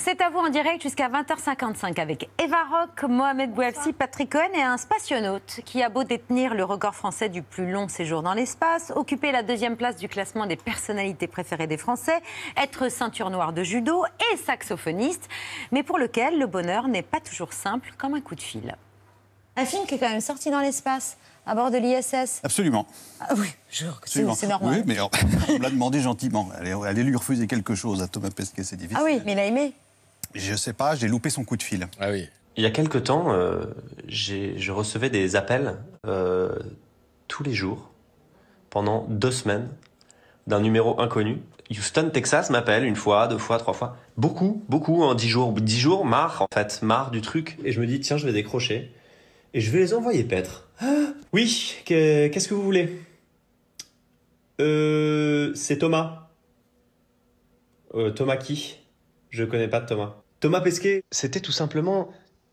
C'est à vous en direct jusqu'à 20h55 avec Eva Rock, Mohamed Bouafsi, Patrick Cohen et un spationaute qui a beau détenir le record français du plus long séjour dans l'espace, occuper la 2e place du classement des personnalités préférées des Français, être ceinture noire de judo et saxophoniste, mais pour lequel le bonheur n'est pas toujours simple comme un coup de fil. Un film qui est quand même sorti dans l'espace, à bord de l'ISS. Absolument. Ah oui, c'est normal. Oui, mais on me l'a demandé gentiment. Allez lui refuser quelque chose à Thomas Pesquet, c'est difficile. Ah oui, mais il a aimé. Je sais pas, j'ai loupé son coup de fil. Ah oui. Il y a quelque temps, je recevais des appels tous les jours, pendant 2 semaines, d'un numéro inconnu. Houston, Texas m'appelle 1 fois, 2 fois, 3 fois. Beaucoup, en 10 jours. 10 jours, marre du truc. Et je me dis, tiens, je vais décrocher. Et je vais les envoyer paître. Ah, oui, qu'est-ce que vous voulez? C'est Thomas. Thomas qui? Je connais pas de Thomas. Thomas Pesquet, c'était tout simplement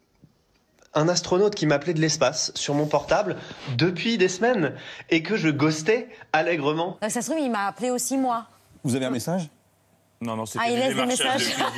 un astronaute qui m'appelait de l'espace sur mon portable depuis des semaines et que je ghostais allègrement. Ça se trouve, il m'a appelé aussi moi. Vous avez un message? Non, c'était il laisse des messages.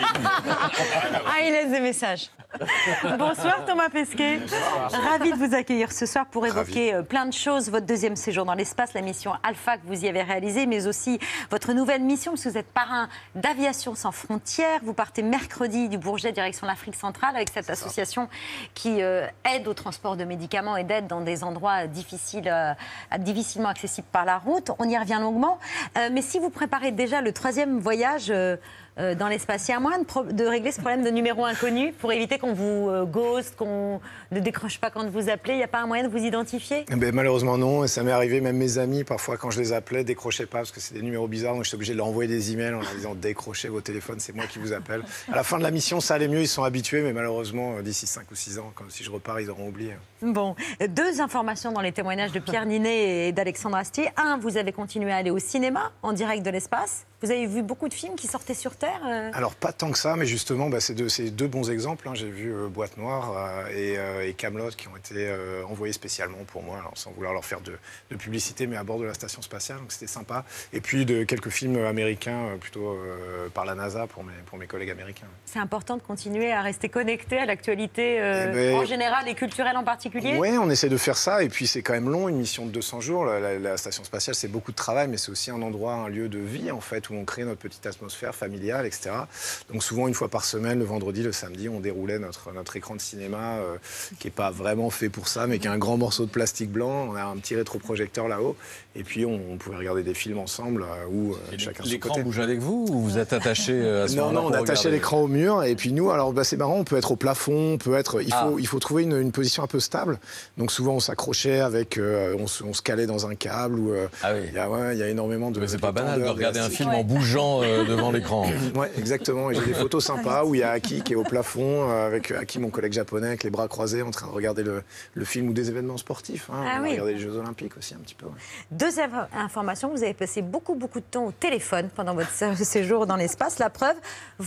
Il laisse des messages. Bonsoir Thomas Pesquet. Ravi de vous accueillir ce soir pour évoquer plein de choses. Votre 2e séjour dans l'espace, la mission Alpha que vous y avez réalisée, mais aussi votre nouvelle mission, parce que vous êtes parrain d'Aviation sans frontières. Vous partez mercredi du Bourget, direction l'Afrique centrale, avec cette association qui aide au transport de médicaments et d'aide dans des endroits difficilement accessibles par la route. On y revient longuement. Mais si vous préparez déjà le 3e voyage dans l'espace, il y a moyen de régler ce problème de numéro inconnu pour éviter qu'on vous ghost, qu'on ne décroche pas quand vous appelez? Il n'y a pas un moyen de vous identifier? Malheureusement non, et ça m'est arrivé, même mes amis, parfois quand je les appelais, décrochaient pas parce que c'est des numéros bizarres, donc j'étais obligé de leur envoyer des emails en leur disant décrochez vos téléphones, c'est moi qui vous appelle. À la fin de la mission, ça allait mieux, ils sont habitués, mais malheureusement, d'ici 5 ou 6 ans, si je repars, ils auront oublié. Bon, 2 informations dans les témoignages de Pierre Ninet et d'Alexandre Astier. 1, vous avez continué à aller au cinéma en direct de l'espace. Vous avez vu beaucoup de films qui sortaient sur Terre Alors, pas tant que ça, mais justement, c'est 2 bons exemples. J'ai vu Boîte Noire et Kaamelott qui ont été envoyés spécialement pour moi, alors, sans vouloir leur faire de publicité, mais à bord de la station spatiale, donc c'était sympa. Et puis de quelques films américains, plutôt par la NASA pour mes collègues américains. C'est important de continuer à rester connecté à l'actualité en général et culturelle en particulier? Oui, on essaie de faire ça, et puis c'est quand même long, une mission de 200 jours. La station spatiale, c'est beaucoup de travail, mais c'est aussi un endroit, un lieu de vie, en fait, où on crée notre petite atmosphère familiale, etc. Donc souvent, 1 fois par semaine, le vendredi, le samedi, on déroulait notre écran de cinéma qui n'est pas vraiment fait pour ça, mais qui a un grand morceau de plastique blanc. On a un petit rétroprojecteur là-haut. Et puis, on pouvait regarder des films ensemble ou chacun son côté. L'écran bouge avec vous ou vous êtes attaché à ce moment-là? Non, on attachait l'écran au mur. Et puis nous, alors c'est marrant, on peut être au plafond, on peut être... Il faut trouver une position un peu stable. Donc souvent, on s'accrochait avec... on se calait dans un câble. Il y a énormément de... Mais c'est pas banal de regarder un film en bougeant devant l'écran. Oui, exactement. Et j'ai des photos sympas où il y a Aki qui est au plafond, avec Aki, mon collègue japonais, avec les bras croisés, en train de regarder le film ou des événements sportifs. On a regardé les Jeux Olympiques aussi un petit peu. Ouais. 2 informations, vous avez passé beaucoup de temps au téléphone pendant votre séjour dans l'espace. La preuve,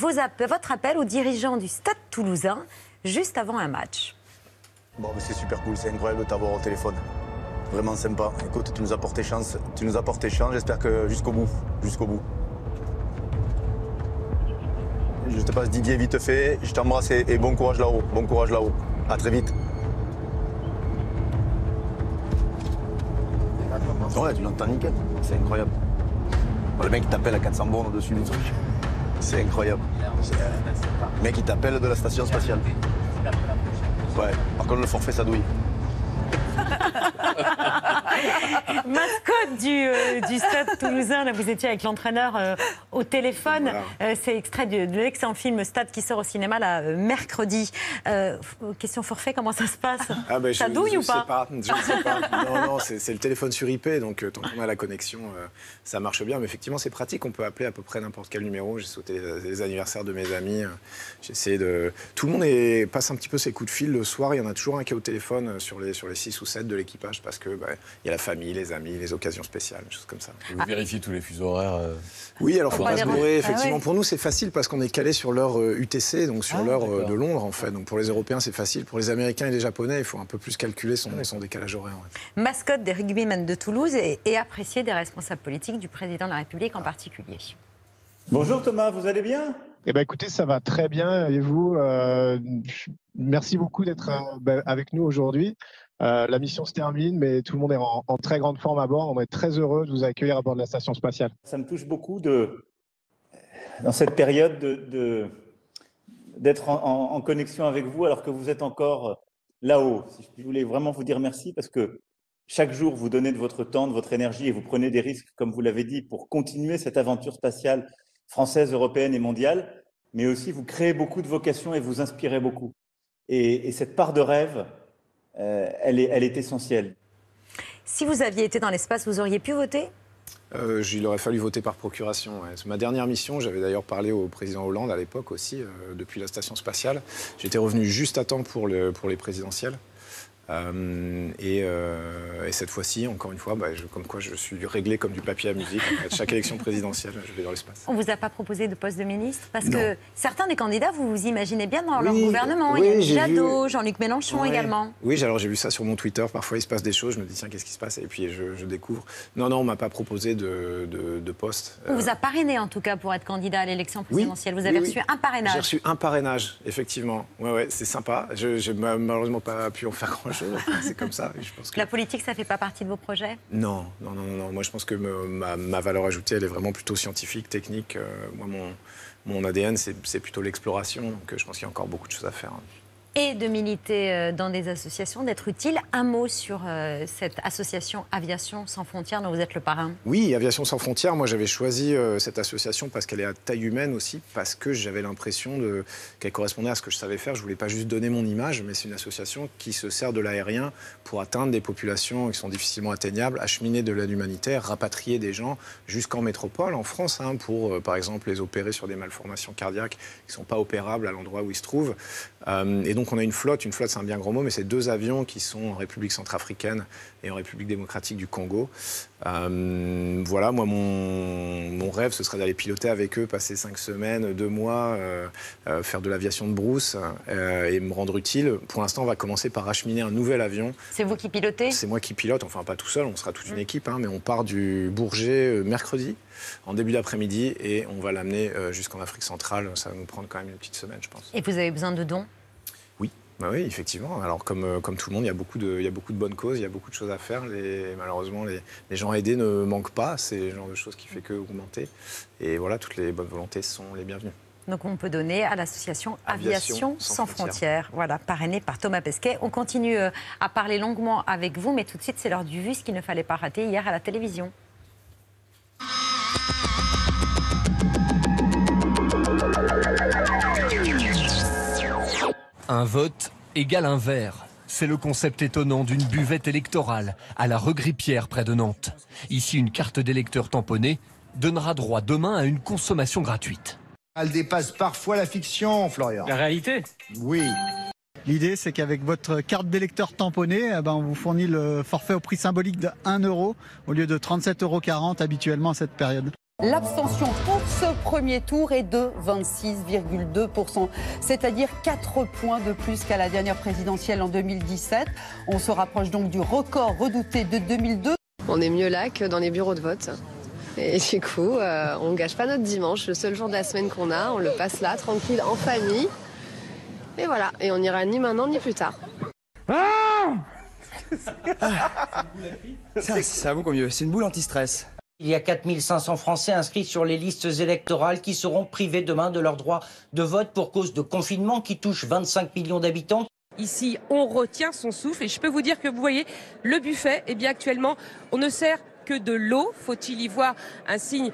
votre appel au dirigeant du Stade Toulousain juste avant un match. Bon, c'est super cool, c'est incroyable de t'avoir au téléphone. Vraiment sympa. Écoute, tu nous as porté chance, j'espère que jusqu'au bout. Je te passe Didier vite fait, je t'embrasse et bon courage là-haut, À très vite. Ouais, tu l'entends nickel, c'est incroyable. Le mec il t'appelle à 400 bornes au-dessus du truc. C'est incroyable. Le mec il t'appelle de la station spatiale. Ouais, par contre le forfait ça douille. Mascotte du Stade Toulousain, là, vous étiez avec l'entraîneur au téléphone. Voilà. C'est extrait de l'excellent film Stade qui sort au cinéma là, mercredi. Question forfait, comment ça se passe? Ça douille ou pas? Je ne sais pas. Non, c'est le téléphone sur IP, donc tant qu'on a la connexion, ça marche bien. Mais effectivement, c'est pratique, on peut appeler à peu près n'importe quel numéro. J'ai sauté les anniversaires de mes amis. Tout le monde passe un petit peu ses coups de fil le soir. Il y en a toujours un qui est au téléphone sur les 6 ou 7 de l'équipage parce que il y a la famille, les amis, les occasions spéciales, des choses comme ça. Vous vérifiez tous les fuseaux horaires Oui, alors il faut pas se bourrer, effectivement. Pour nous, c'est facile parce qu'on est calé sur l'heure UTC, donc sur l'heure de Londres, en fait. Donc pour les Européens, c'est facile. Pour les Américains et les Japonais, il faut un peu plus calculer son décalage horaire. Ouais. Mascotte des rugbymen de Toulouse et apprécié des responsables politiques du président de la République en particulier. Bonjour Thomas, vous allez bien? Eh ben, écoutez, ça va très bien. Et vous, merci beaucoup d'être avec nous aujourd'hui. La mission se termine, mais tout le monde est en très grande forme à bord. On est très heureux de vous accueillir à bord de la station spatiale. Ça me touche beaucoup dans cette période d'être en connexion avec vous alors que vous êtes encore là-haut. Je voulais vraiment vous dire merci parce que chaque jour, vous donnez de votre temps, de votre énergie et vous prenez des risques, comme vous l'avez dit, pour continuer cette aventure spatiale française, européenne et mondiale, mais aussi vous créez beaucoup de vocations et vous inspirez beaucoup. Et cette part de rêve, elle est essentielle. Si vous aviez été dans l'espace, vous auriez pu voter ? Il aurait fallu voter par procuration. Ouais. Ma dernière mission, j'avais d'ailleurs parlé au président Hollande à l'époque aussi, depuis la station spatiale. J'étais revenu juste à temps pour les présidentielles. Et cette fois-ci, encore une fois, comme quoi je suis réglé comme du papier à musique. En fait, chaque élection présidentielle, je vais dans l'espace. On ne vous a pas proposé de poste de ministre? Parce que certains des candidats, vous vous imaginez bien dans leur gouvernement. Il y a Yannick Jadot, Jean-Luc Mélenchon également. Oui, alors j'ai vu ça sur mon Twitter. Parfois, il se passe des choses. Je me dis, tiens, qu'est-ce qui se passe? Et puis, je découvre. Non, on ne m'a pas proposé de poste. On vous a parrainé, en tout cas, pour être candidat à l'élection présidentielle. Vous avez reçu un parrainage. J'ai reçu un parrainage, effectivement. Ouais, c'est sympa. Je n'ai malheureusement pas pu en faire grand-chose. C'est comme ça. Je pense que... La politique, ça ne fait pas partie de vos projets? Non. Moi, je pense que ma valeur ajoutée, elle est vraiment plutôt scientifique, technique. Moi, mon ADN, c'est plutôt l'exploration. Donc, je pense qu'il y a encore beaucoup de choses à faire. Et de militer dans des associations, d'être utile. Un mot sur cette association Aviation Sans Frontières dont vous êtes le parrain. Oui, Aviation Sans Frontières, moi j'avais choisi cette association parce qu'elle est à taille humaine aussi, parce que j'avais l'impression qu'elle correspondait à ce que je savais faire. Je ne voulais pas juste donner mon image, mais c'est une association qui se sert de l'aérien pour atteindre des populations qui sont difficilement atteignables, acheminer de l'aide humanitaire, rapatrier des gens jusqu'en métropole, en France, pour par exemple les opérer sur des malformations cardiaques qui ne sont pas opérables à l'endroit où ils se trouvent. Et donc on a une flotte c'est un bien gros mot, mais c'est 2 avions qui sont en République centrafricaine et en République démocratique du Congo. Voilà, moi mon rêve ce serait d'aller piloter avec eux, passer 5 semaines, 2 mois, faire de l'aviation de brousse et me rendre utile. Pour l'instant on va commencer par acheminer un nouvel avion. C'est vous qui pilotez? C'est moi qui pilote, enfin pas tout seul, on sera toute une équipe, mais on part du Bourget mercredi, en début d'après-midi, et on va l'amener jusqu'en Afrique centrale. Ça va nous prendre quand même une petite semaine, je pense. Et vous avez besoin de dons? Oui, effectivement. Alors, comme tout le monde, il y a beaucoup de bonnes causes, il y a beaucoup de choses à faire. Malheureusement, les gens aidés ne manquent pas. C'est le genre de choses qui fait qu'augmenter. Et voilà, toutes les bonnes volontés sont les bienvenues. Donc, on peut donner à l'association Aviation Sans Frontières. Voilà, parrainée par Thomas Pesquet. On continue à parler longuement avec vous, mais tout de suite, c'est l'heure du vu, ce qu'il ne fallait pas rater hier à la télévision. Un vote égale un verre. C'est le concept étonnant d'une buvette électorale à la Regrippière près de Nantes. Ici, une carte d'électeur tamponnée donnera droit demain à une consommation gratuite. Elle dépasse parfois la fiction, Florian. La réalité? Oui. L'idée, c'est qu'avec votre carte d'électeur tamponnée, on vous fournit le forfait au prix symbolique de 1 € au lieu de 37,40 € habituellement à cette période. L'abstention pour ce premier tour est de 26,2%, c'est-à-dire 4 points de plus qu'à la dernière présidentielle en 2017. On se rapproche donc du record redouté de 2002. On est mieux là que dans les bureaux de vote. Et du coup, on ne gâche pas notre dimanche, le seul jour de la semaine qu'on a, on le passe là, tranquille, en famille. Et voilà, et on n'ira ni maintenant ni plus tard. C'est à vous qu'on mieux, c'est une boule anti-stress. Il y a 4500 Français inscrits sur les listes électorales qui seront privés demain de leur droit de vote pour cause de confinement qui touche 25 millions d'habitants. Ici, on retient son souffle et je peux vous dire que vous voyez, le buffet, eh bien actuellement, on ne sert que de l'eau. Faut-il y voir un signe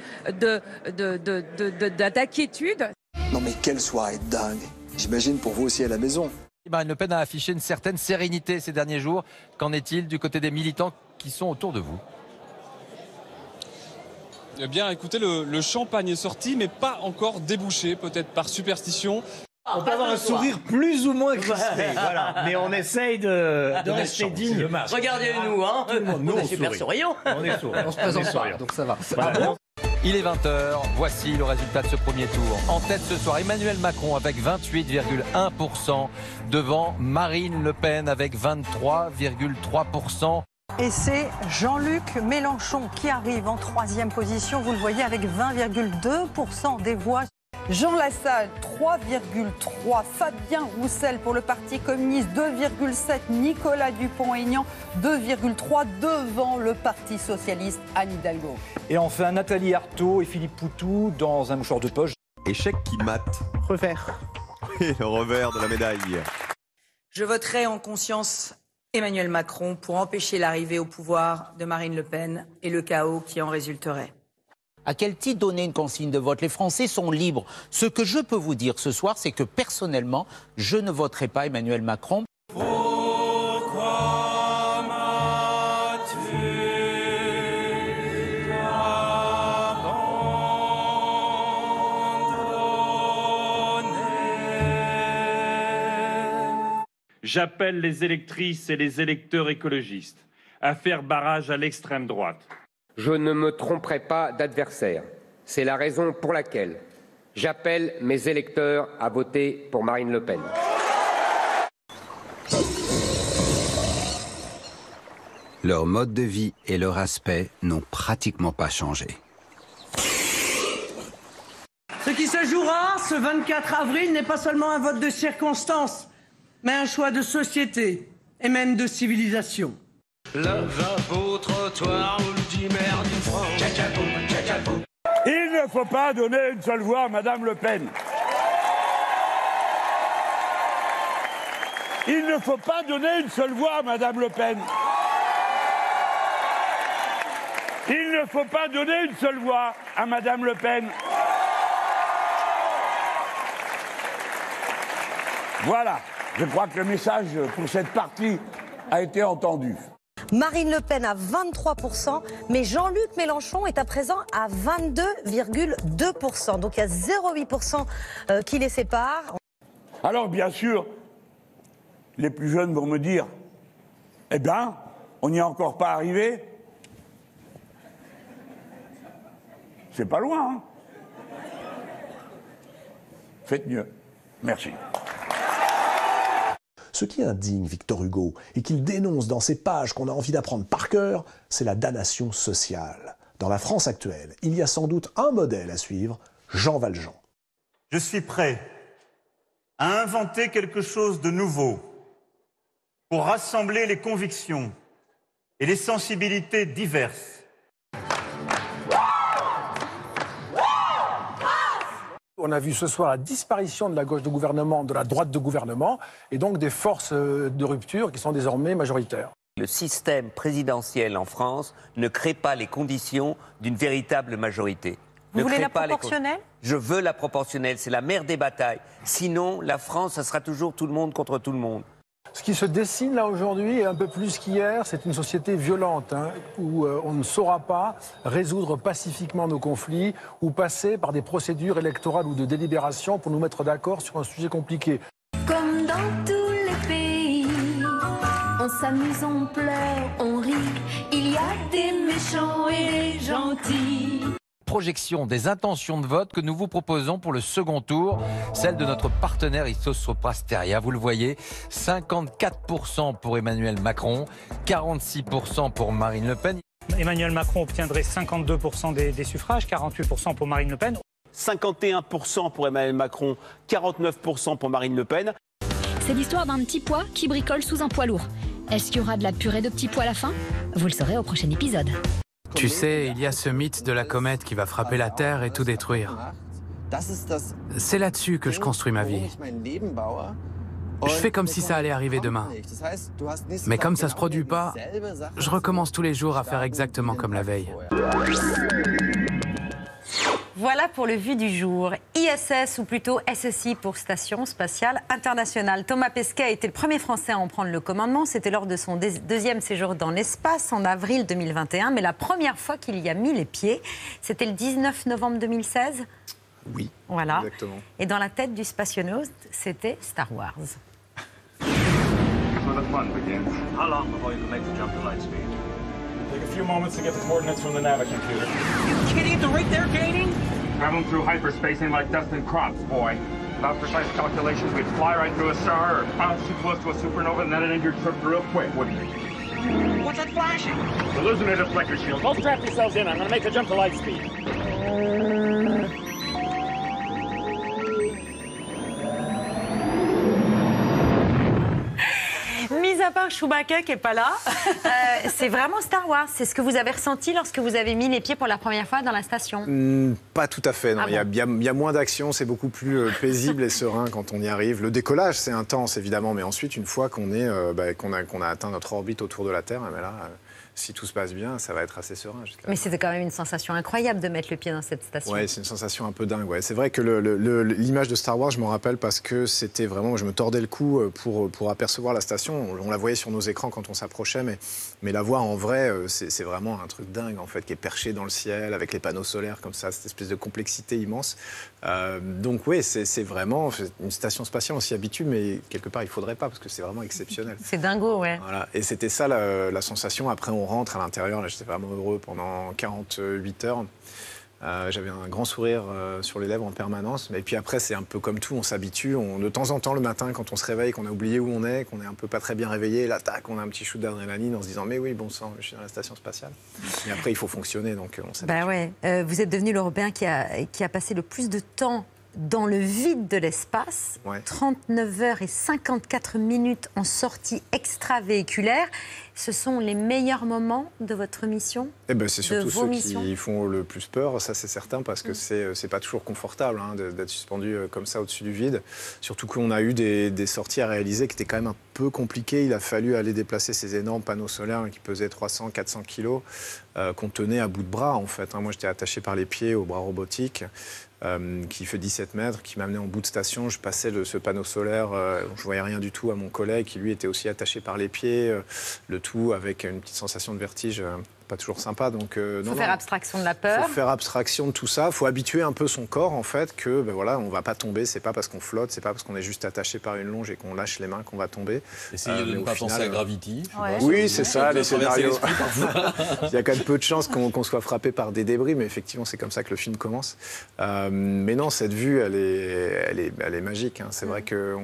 d'inquiétude? Non mais quelle soirée dingue. J'imagine pour vous aussi à la maison. Marine Le Pen a affiché une certaine sérénité ces derniers jours. Qu'en est-il du côté des militants qui sont autour de vous? Eh bien, écoutez, le champagne est sorti, mais pas encore débouché, peut-être par superstition. On peut avoir un sourire plus ou moins crispé, voilà. Mais on essaye de rester digne. Regardez-nous, hein. Nous, on est super souriants. On est souriant. On se présente pas, donc ça va. Voilà. Il est 20h, voici le résultat de ce premier tour. En tête ce soir, Emmanuel Macron avec 28,1%, devant Marine Le Pen avec 23,3%. Et c'est Jean-Luc Mélenchon qui arrive en 3e position, vous le voyez, avec 20,2% des voix. Jean Lassalle, 3,3. Fabien Roussel pour le Parti communiste, 2,7. Nicolas Dupont-Aignan, 2,3 devant le Parti socialiste, Anne Hidalgo. Et enfin, Nathalie Arthaud et Philippe Poutou dans un mouchoir de poche. Échec qui mate. Revers. Et le revers de la médaille. Je voterai en conscience Emmanuel Macron pour empêcher l'arrivée au pouvoir de Marine Le Pen et le chaos qui en résulterait. À quel titre donner une consigne de vote? Les Français sont libres. Ce que je peux vous dire ce soir, c'est que personnellement, je ne voterai pas Emmanuel Macron. J'appelle les électrices et les électeurs écologistes à faire barrage à l'extrême droite. Je ne me tromperai pas d'adversaire. C'est la raison pour laquelle j'appelle mes électeurs à voter pour Marine Le Pen. Leur mode de vie et leur aspect n'ont pratiquement pas changé. Ce qui se jouera ce 24 avril n'est pas seulement un vote de circonstance, mais un choix de société et même de civilisation. Lavabo, trottoir, ultimaire du front. Il ne faut pas donner une seule voix à Madame Le Pen. Il ne faut pas donner une seule voix à Madame Le Pen. Il ne faut pas donner une seule voix à Madame Le Pen. Voilà, je crois que le message pour cette partie a été entendu. Marine Le Pen à 23%, mais Jean-Luc Mélenchon est à présent à 22,2%. Donc il y a 0,8% qui les sépare. Alors bien sûr, les plus jeunes vont me dire, eh bien, on n'y est encore pas arrivé. C'est pas loin, hein. Faites mieux. Merci. Ce qui indigne Victor Hugo et qu'il dénonce dans ces pages qu'on a envie d'apprendre par cœur, c'est la damnation sociale. Dans la France actuelle, il y a sans doute un modèle à suivre, Jean Valjean. Je suis prêt à inventer quelque chose de nouveau pour rassembler les convictions et les sensibilités diverses. On a vu ce soir la disparition de la gauche de gouvernement, de la droite de gouvernement, et donc des forces de rupture qui sont désormais majoritaires. Le système présidentiel en France ne crée pas les conditions d'une véritable majorité. Vous voulez la proportionnelle ? Je veux la proportionnelle, c'est la mère des batailles. Sinon, la France, ça sera toujours tout le monde contre tout le monde. Ce qui se dessine là aujourd'hui, et un peu plus qu'hier, c'est une société violente, où on ne saura pas résoudre pacifiquement nos conflits ou passer par des procédures électorales ou de délibération pour nous mettre d'accord sur un sujet compliqué. Comme dans tous les pays, on s'amuse, on pleure, on rit, il y a des méchants et des gentils. Projection des intentions de vote que nous vous proposons pour le second tour, celle de notre partenaire Ipsos Soprasteria. Vous le voyez, 54% pour Emmanuel Macron, 46% pour Marine Le Pen. Emmanuel Macron obtiendrait 52% des suffrages, 48% pour Marine Le Pen. 51% pour Emmanuel Macron, 49% pour Marine Le Pen. C'est l'histoire d'un petit pois qui bricole sous un poids lourd. Est-ce qu'il y aura de la purée de petits pois à la fin? Vous le saurez au prochain épisode. Tu sais, il y a ce mythe de la comète qui va frapper la Terre et tout détruire. C'est là-dessus que je construis ma vie. Je fais comme si ça allait arriver demain. Mais comme ça se produit pas, je recommence tous les jours à faire exactement comme la veille. Voilà pour le vu du jour. ISS, ou plutôt SSI pour Station Spatiale Internationale. Thomas Pesquet a été le premier Français à en prendre le commandement. C'était lors de son deuxième séjour dans l'espace en avril 2021. Mais la première fois qu'il y a mis les pieds, c'était le 19 novembre 2016. Oui, voilà. Exactement. Et dans la tête du spationaute, c'était Star Wars. Where the fun begins. How long before you can make the jump to light speed? Take a few moments to get the coordinates from the navicomputer. Kidding the right there, Katie? Travel through hyperspace in like dust and crops, boy. Without precise calculations, we'd fly right through a star or bounce too close to a supernova and then it'd end your trip real quick, wouldn't it? What's that flashing? The hallucinator deflector shield. Both strap yourselves in. I'm gonna make the jump to light speed. encore Chewbacca qui n'est pas là. C'est vraiment Star Wars. C'est ce que vous avez ressenti lorsque vous avez mis les pieds pour la première fois dans la station? Pas tout à fait, non. Ah bon. Il y a moins d'action, c'est beaucoup plus paisible et serein quand on y arrive. Le décollage, c'est intense, évidemment, mais ensuite, une fois qu'on a atteint notre orbite autour de la Terre, là, si tout se passe bien, ça va être assez serein. Mais c'était quand même une sensation incroyable de mettre le pied dans cette station. Oui, c'est une sensation un peu dingue. Ouais. C'est vrai que l'image de Star Wars, je m'en rappelle parce que c'était vraiment... Je me tordais le cou pour apercevoir la station. On la voyait sur nos écrans quand on s'approchait, mais la voir en vrai, c'est vraiment un truc dingue, en fait, qui est perché dans le ciel, avec les panneaux solaires comme ça, cette espèce de complexité immense. Donc oui, c'est vraiment une station spatiale, on s'y habitue, mais quelque part, il ne faudrait pas, parce que c'est vraiment exceptionnel. C'est dingo, ouais. Voilà. Et c'était ça la sensation. Après, on rentre à l'intérieur. Là, j'étais vraiment heureux pendant 48 heures. J'avais un grand sourire sur les lèvres en permanence. Mais puis après, c'est un peu comme tout, on s'habitue. De temps en temps, le matin, quand on se réveille, qu'on a oublié où on est, qu'on est un peu pas très bien réveillé, là, tac, on a un petit shoot d'adrénaline en se disant « Mais oui, bon sang, je suis dans la station spatiale. » Et après, il faut fonctionner, donc on s'habitue. Bah ouais. Vous êtes devenu l'Européen qui a passé le plus de temps dans le vide de l'espace, 39 heures et 54 minutes en sortie extravéhiculaire. Ce sont les meilleurs moments de votre mission? C'est surtout ceux qui font le plus peur, ça c'est certain, parce que c'est pas toujours confortable d'être suspendu comme ça au-dessus du vide. Surtout qu'on a eu des sorties à réaliser qui étaient quand même un peu compliquées. Il a fallu aller déplacer ces énormes panneaux solaires qui pesaient 300-400 kilos, qu'on tenait à bout de bras en fait. Moi j'étais attaché par les pieds au bras robotique. Qui fait 17 mètres, qui m'amenait en bout de station. Je passais ce panneau solaire, je voyais rien du tout à mon collègue qui lui était aussi attaché par les pieds, le tout avec une petite sensation de vertige pas toujours sympa. Donc, faut faire abstraction de la peur. Il faut faire abstraction de tout ça. Il faut habituer un peu son corps, en fait, que voilà, on ne va pas tomber. C'est pas parce qu'on flotte, c'est pas parce qu'on est juste attaché par une longe et qu'on lâche les mains qu'on va tomber. Essayez de ne pas penser à Gravity. Oui, c'est ça, les scénarios. Il y a quand même peu de chances qu'on soit frappé par des débris, mais effectivement, c'est comme ça que le film commence. Mais non, cette vue, elle est magique. C'est vrai que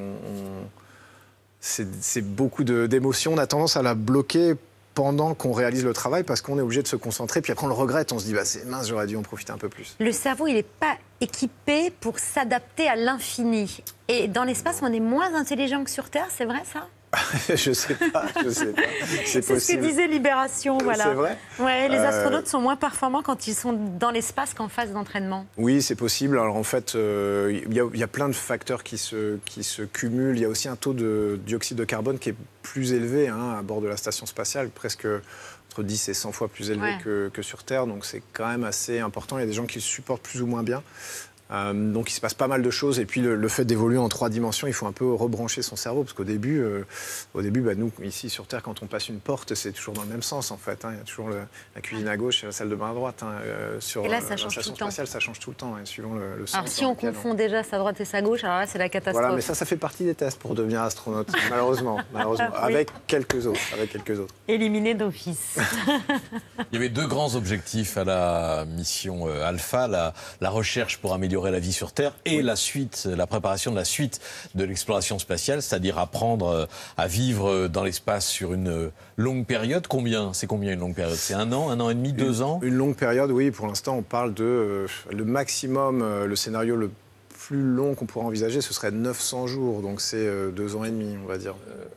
c'est beaucoup d'émotions. On a tendance à la bloquer pendant qu'on réalise le travail, parce qu'on est obligé de se concentrer, puis après on le regrette, on se dit c'est mince, j'aurais dû en profiter un peu plus. Le cerveau, il n'est pas équipé pour s'adapter à l'infini. Et dans l'espace, on est moins intelligent que sur Terre, c'est vrai ça? Je sais pas. C'est ce que disait Libération, voilà. C'est vrai. Ouais, les astronautes sont moins performants quand ils sont dans l'espace qu'en phase d'entraînement. Oui, c'est possible. Alors en fait, il y a plein de facteurs qui se cumulent. Il y a aussi un taux de dioxyde de carbone qui est plus élevé à bord de la station spatiale, presque entre 10 et 100 fois plus élevé que sur Terre. Donc c'est quand même assez important. Il y a des gens qui le supportent plus ou moins bien. Donc il se passe pas mal de choses, et puis le fait d'évoluer en 3 dimensions, il faut un peu rebrancher son cerveau, parce qu'au début, nous ici sur Terre, quand on passe une porte, c'est toujours dans le même sens en fait. Il y a toujours la cuisine à gauche et la salle de bain à droite. Sur et là, ça la change station spatiale, ça change tout le temps, suivant le sens. Alors si on confond déjà sa droite et sa gauche, alors là c'est la catastrophe. Voilà, mais ça fait partie des tests pour devenir astronaute, malheureusement, avec quelques autres. Éliminé d'office. Il y avait 2 grands objectifs à la mission Alpha, la recherche pour améliorer la vie sur Terre et la préparation de la suite de l'exploration spatiale, c'est-à-dire apprendre à vivre dans l'espace sur une longue période. C'est combien une longue période? C'est 1 an, 1 an et demi, 2 ans? Une longue période, oui. Pour l'instant, on parle de le maximum, le scénario le plus long qu'on pourrait envisager, ce serait 900 jours. Donc c'est 2 ans et demi, on va dire.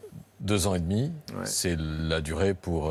2 ans et demi, c'est la durée pour...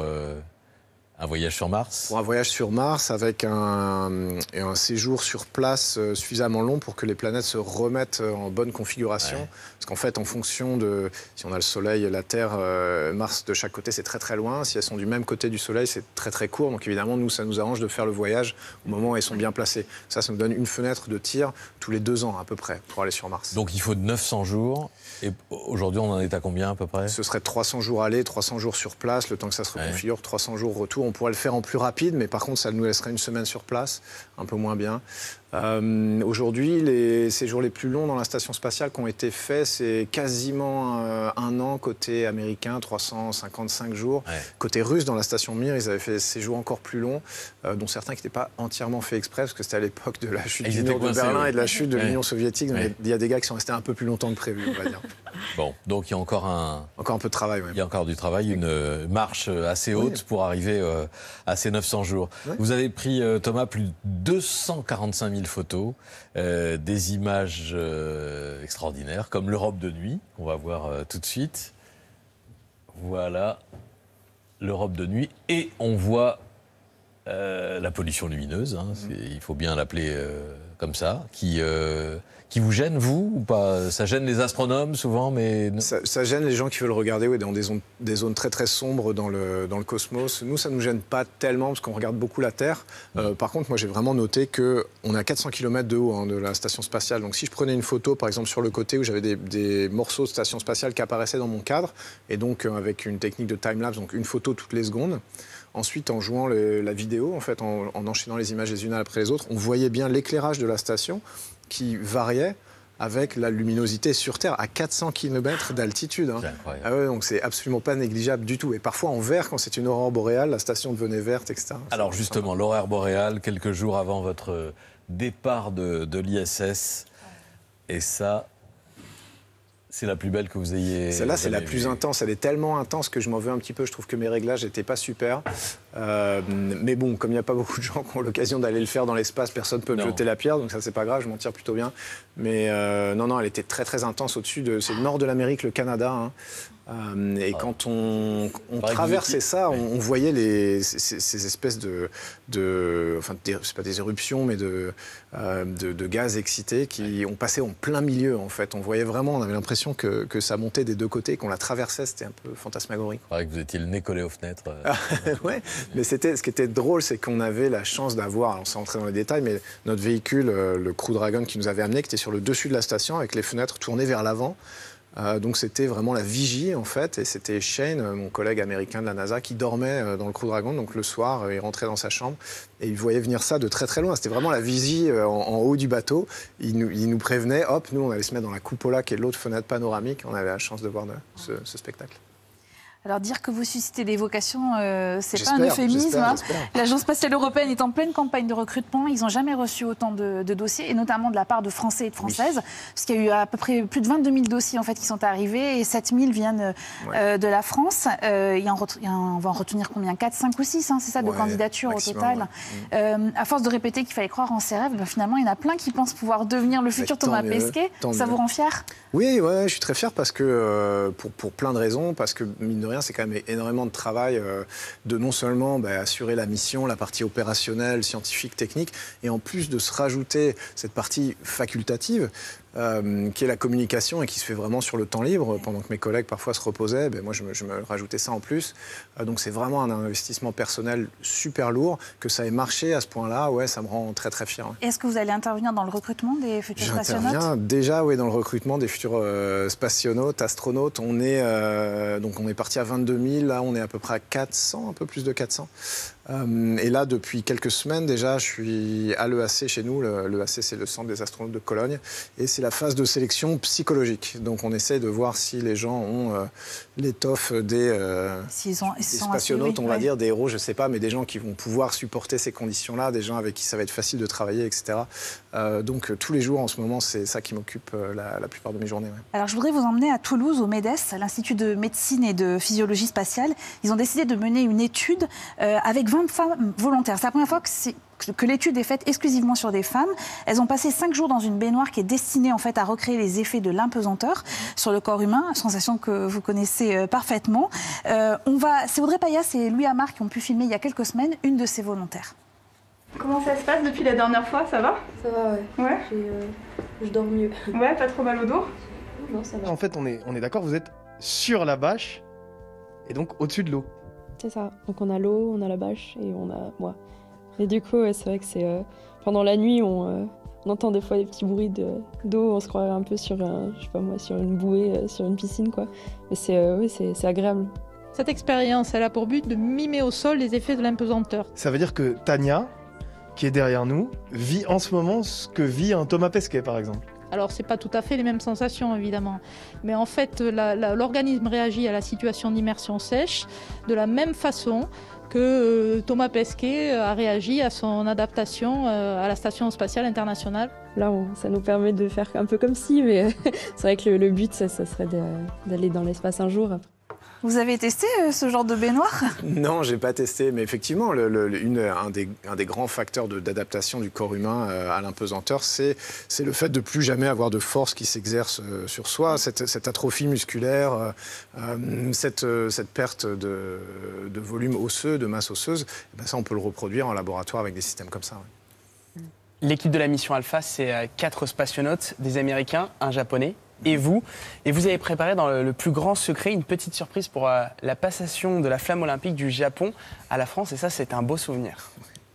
un voyage sur Mars? Pour un voyage sur Mars, avec un séjour sur place suffisamment long pour que les planètes se remettent en bonne configuration. Parce qu'en fait, en fonction de... Si on a le Soleil, la Terre, Mars de chaque côté, c'est très très loin. Si elles sont du même côté du Soleil, c'est très très court. Donc évidemment, nous, ça nous arrange de faire le voyage au moment où elles sont bien placées. Ça nous donne une fenêtre de tir tous les 2 ans à peu près pour aller sur Mars. Donc il faut 900 jours. Et aujourd'hui, on en est à combien à peu près? Ce serait 300 jours aller, 300 jours sur place, le temps que ça se reconfigure, 300 jours retour. On pourrait le faire en plus rapide, mais par contre, ça nous laisserait 1 semaine sur place, un peu moins bien. Aujourd'hui, les séjours les plus longs dans la station spatiale qui ont été faits, c'est quasiment 1 an côté américain, 355 jours. Côté russe, dans la station Mir, ils avaient fait des séjours encore plus longs, dont certains qui n'étaient pas entièrement faits exprès, parce que c'était à l'époque de la chute du mur de Berlin et de la chute de l'Union soviétique. Donc il y a des gars qui sont restés un peu plus longtemps que prévu, on va dire. Bon, donc il y a encore un peu de travail. Il y a encore du travail, une marche assez haute pour arriver à ces 900 jours. Vous avez pris, Thomas, plus de 245 000 photos, des images extraordinaires, comme l'Europe de nuit, qu'on va voir tout de suite. Voilà l'Europe de nuit. Et on voit la pollution lumineuse, hein, il faut bien l'appeler comme ça, qui vous gêne, vous, ou pas? Ça gêne les astronomes, souvent, mais... Ça gêne les gens qui veulent regarder dans des zones très très sombres dans le cosmos. Nous, ça ne nous gêne pas tellement, parce qu'on regarde beaucoup la Terre. Par contre, moi, j'ai vraiment noté qu'on est à 400 km de haut de la station spatiale. Donc, si je prenais une photo, par exemple, sur le côté, où j'avais des morceaux de station spatiale qui apparaissaient dans mon cadre, et donc avec une technique de time-lapse, donc une photo toutes les secondes, ensuite, en jouant la vidéo, en fait, en enchaînant les images les unes après les autres, on voyait bien l'éclairage de la station qui variait avec la luminosité sur Terre à 400 km d'altitude. Hein. Ah ouais, donc c'est absolument pas négligeable du tout. Et parfois en vert, quand c'est une aurore boréale, la station devenait verte, etc. Alors justement, l'aurore boréale, quelques jours avant votre départ de l'ISS, et ça... C'est la plus belle que vous ayez... Celle-là, c'est la plus intense. Elle est tellement intense que je m'en veux un petit peu. Je trouve que mes réglages n'étaient pas super. Mais bon, comme il n'y a pas beaucoup de gens qui ont l'occasion d'aller le faire dans l'espace, personne ne peut me jeter la pierre. Donc ça, c'est pas grave, je m'en tire plutôt bien. Mais non, elle était très, très intense au-dessus de... C'est le nord de l'Amérique, le Canada. Hein. Et quand on traversait ça, on voyait ces espèces enfin, c'est pas des éruptions, mais de gaz excités qui ont passé en plein milieu, en fait. On voyait vraiment, on avait l'impression que ça montait des deux côtés, qu'on la traversait, c'était un peu fantasmagorique. Il paraît que vous étiez le nez collé aux fenêtres. Ouais, mais ce qui était drôle, c'est qu'on avait la chance d'avoir, alors sans entrer dans les détails, mais notre véhicule, le Crew Dragon qui nous avait amené, qui était sur le dessus de la station, avec les fenêtres tournées vers l'avant. Donc c'était vraiment la vigie en fait, et c'était Shane, mon collègue américain de la NASA, qui dormait dans le Crew Dragon. Donc le soir, il rentrait dans sa chambre et il voyait venir ça de très très loin. C'était vraiment la vigie en haut du bateau. Il nous prévenait, hop, nous on allait se mettre dans la cupola qui est l'autre fenêtre panoramique. On avait la chance de voir ce spectacle. Alors dire que vous suscitez des vocations, c'est pas un euphémisme. Hein. L'Agence spatiale européenne est en pleine campagne de recrutement. Ils n'ont jamais reçu autant de dossiers, et notamment de la part de Français et de Françaises, parce qu'il y a eu à peu près plus de 22 000 dossiers en fait, qui sont arrivés, et 7 000 viennent de la France. On va en retenir combien? 4, 5 ou 6, hein, c'est ça, de candidatures maximum, au total. À force de répéter qu'il fallait croire en ses rêves, finalement, il y en a plein qui pensent pouvoir devenir le futur Thomas Pesquet. Ça vous rend fier? Oui, je suis très fier parce que, pour plein de raisons, parce que, mine de rien, c'est quand même énormément de travail de non seulement assurer la mission, la partie opérationnelle, scientifique, technique, et en plus de se rajouter cette partie facultative, qui est la communication et qui se fait vraiment sur le temps libre. Pendant que mes collègues parfois se reposaient, moi je me rajoutais ça en plus. Donc c'est vraiment un investissement personnel super lourd. Que ça ait marché à ce point-là, ça me rend très très fier. Est-ce que vous allez intervenir dans le recrutement des futurs spationautes? J'interviens déjà dans le recrutement des futurs spationautes, astronautes. On est parti à 22 000, là on est à peu près à 400, un peu plus de 400. Et là, depuis quelques semaines déjà, je suis à l'EAC chez nous. L'EAC, c'est le centre des astronautes de Cologne. Et c'est la phase de sélection psychologique. Donc on essaie de voir si les gens ont l'étoffe des spationautes, on va dire, des héros, je ne sais pas, mais des gens qui vont pouvoir supporter ces conditions-là, des gens avec qui ça va être facile de travailler, etc. Donc tous les jours, en ce moment, c'est ça qui m'occupe la plupart de mes journées. Ouais. Alors je voudrais vous emmener à Toulouse, au MEDES, à l'Institut de médecine et de physiologie spatiale. Ils ont décidé de mener une étude avec 20 femmes volontaires. C'est la première fois que l'étude est faite exclusivement sur des femmes. Elles ont passé 5 jours dans une baignoire qui est destinée en fait à recréer les effets de l'impesanteur sur le corps humain, sensation que vous connaissez parfaitement. C'est Audrey Payas et Louis Amar qui ont pu filmer il y a quelques semaines une de ces volontaires. Comment ça se passe depuis la dernière fois? Ça va? Ça va, ouais. Je dors mieux. Ouais, pas trop mal au dos? Non, ça va. En fait, on est d'accord, vous êtes sur la bâche et donc au-dessus de l'eau. C'est ça. Donc on a l'eau, on a la bâche et on a moi. Et du coup, c'est vrai que c'est pendant la nuit, on entend des fois des petits bruits d'eau. On se croirait un peu sur sur une bouée, sur une piscine, quoi. Mais c'est agréable. Cette expérience, elle a pour but de mimer au sol les effets de l'impesanteur. Ça veut dire que Tania, qui est derrière nous, vit en ce moment ce que vit un Thomas Pesquet, par exemple. Alors, ce n'est pas tout à fait les mêmes sensations, évidemment. Mais en fait, l'organisme réagit à la situation d'immersion sèche de la même façon que Thomas Pesquet a réagi à son adaptation à la Station spatiale internationale. Là, ça nous permet de faire un peu comme si, mais c'est vrai que le but, ça serait d'aller dans l'espace un jour. Vous avez testé ce genre de baignoire? Non, j'ai pas testé, mais effectivement, un des grands facteurs d'adaptation du corps humain à l'impesanteur, c'est le fait de plus jamais avoir de force qui s'exerce sur soi, cette atrophie musculaire, cette perte de volume osseux, de masse osseuse. Et ben ça, on peut le reproduire en laboratoire avec des systèmes comme ça. Ouais. L'équipe de la mission Alpha, c'est 4 spationautes, des Américains, un Japonais. Et vous avez préparé dans le plus grand secret une petite surprise pour la passation de la flamme olympique du Japon à la France. Et ça, c'est un beau souvenir.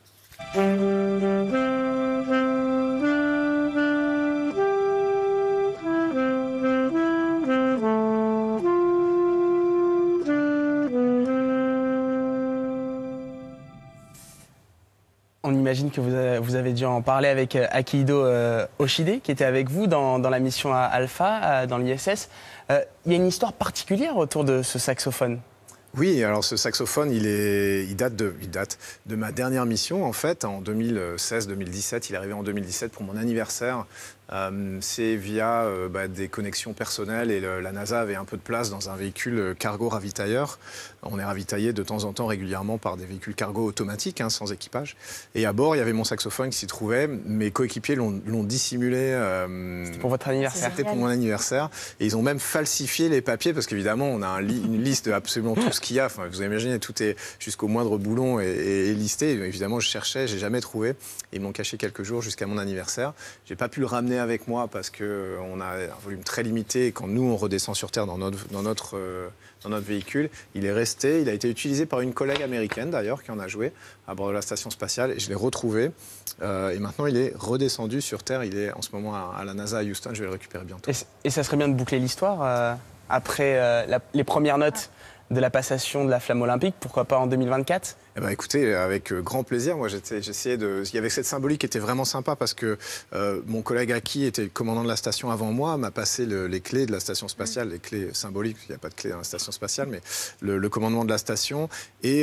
On imagine que vous avez dû en parler avec Akihito Oshide, qui était avec vous dans la mission Alpha, dans l'ISS. Il y a une histoire particulière autour de ce saxophone. Oui, alors ce saxophone, il date de ma dernière mission, en fait, en 2016-2017. Il est arrivé en 2017 pour mon anniversaire. C'est via des connexions personnelles et la NASA avait un peu de place dans un véhicule cargo ravitailleur. On est ravitaillé de temps en temps régulièrement par des véhicules cargo automatiques, sans équipage. Et à bord, il y avait mon saxophone qui s'y trouvait. Mes coéquipiers l'ont dissimulé. C'était pour votre anniversaire. C'était pour mon anniversaire. Et ils ont même falsifié les papiers parce qu'évidemment, on a une liste de absolument tout ce qu'il y a. Enfin, vous imaginez, tout est jusqu'au moindre boulon est listé. Et évidemment, je cherchais, j'ai jamais trouvé. Ils m'ont caché quelques jours jusqu'à mon anniversaire. J'ai pas pu le ramener avec moi parce qu'on a un volume très limité et quand nous on redescend sur Terre dans notre véhicule, il est resté, il a été utilisé par une collègue américaine d'ailleurs qui en a joué à bord de la station spatiale et je l'ai retrouvé et maintenant il est redescendu sur Terre, il est en ce moment à la NASA à Houston, je vais le récupérer bientôt. Et ça serait bien de boucler l'histoire après les premières notes de la passation de la flamme olympique, pourquoi pas en 2024 ? Eh ben, écoutez, avec grand plaisir. Moi, j'essayais de... Il y avait cette symbolique qui était vraiment sympa parce que mon collègue Aki était le commandant de la station avant moi, m'a passé les clés de la station spatiale, les clés symboliques, il n'y a pas de clés dans la station spatiale, mais le commandement de la station. Et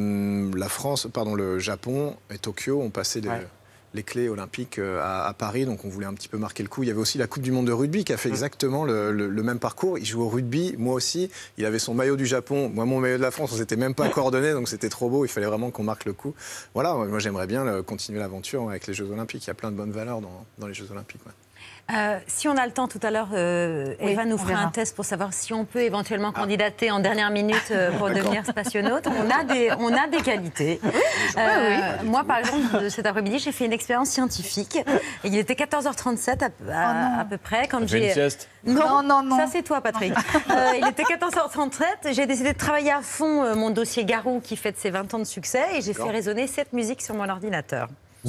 le Japon et Tokyo ont passé les clés olympiques à Paris, donc on voulait un petit peu marquer le coup. Il y avait aussi la Coupe du monde de rugby qui a fait exactement le même parcours. Il joue au rugby, moi aussi. Il avait son maillot du Japon, moi mon maillot de la France. On s'était même pas coordonnés, donc c'était trop beau. Il fallait vraiment qu'on marque le coup. Voilà, moi j'aimerais bien continuer l'aventure avec les Jeux Olympiques. Il y a plein de bonnes valeurs dans les Jeux Olympiques. Ouais. Si on a le temps tout à l'heure, Eva nous fera un test pour savoir si on peut éventuellement candidater en dernière minute pour devenir spationaute. On a des qualités. Moi, par exemple, cet après-midi, j'ai fait une expérience scientifique. Et il était 14h37 à peu près. Quand j'ai une sieste. Non. Ça, c'est toi, Patrick. Il était 14h37. J'ai décidé de travailler à fond mon dossier Garou qui fête ses 20 ans de succès. Et j'ai fait résonner cette musique sur mon ordinateur.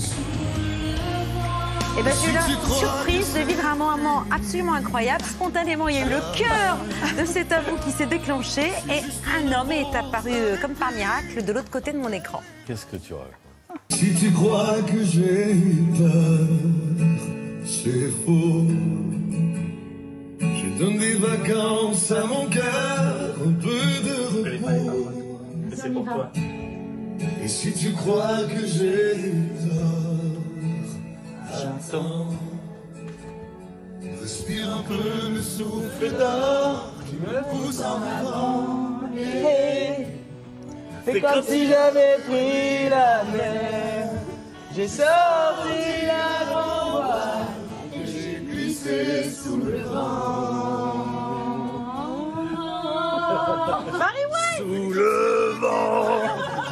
Et bien, j'ai eu la surprise de vivre un moment absolument incroyable. Spontanément, il y a eu le cœur de cet avou qui s'est déclenché et un homme est apparu comme par miracle de l'autre côté de mon écran. Qu'est-ce que tu racontes ? Si tu crois que j'ai peur, c'est faux. Je donne des vacances à mon cœur, un peu de repos. C'est pour toi. Et si tu crois que j'ai tort, j'attends. Respire un peu le souffle d'or qui me pousse en avant. C'est comme si j'avais pris la mer. J'ai sorti la grande voile et j'ai glissé sous le vent. Marie-Wayne Sous le vent.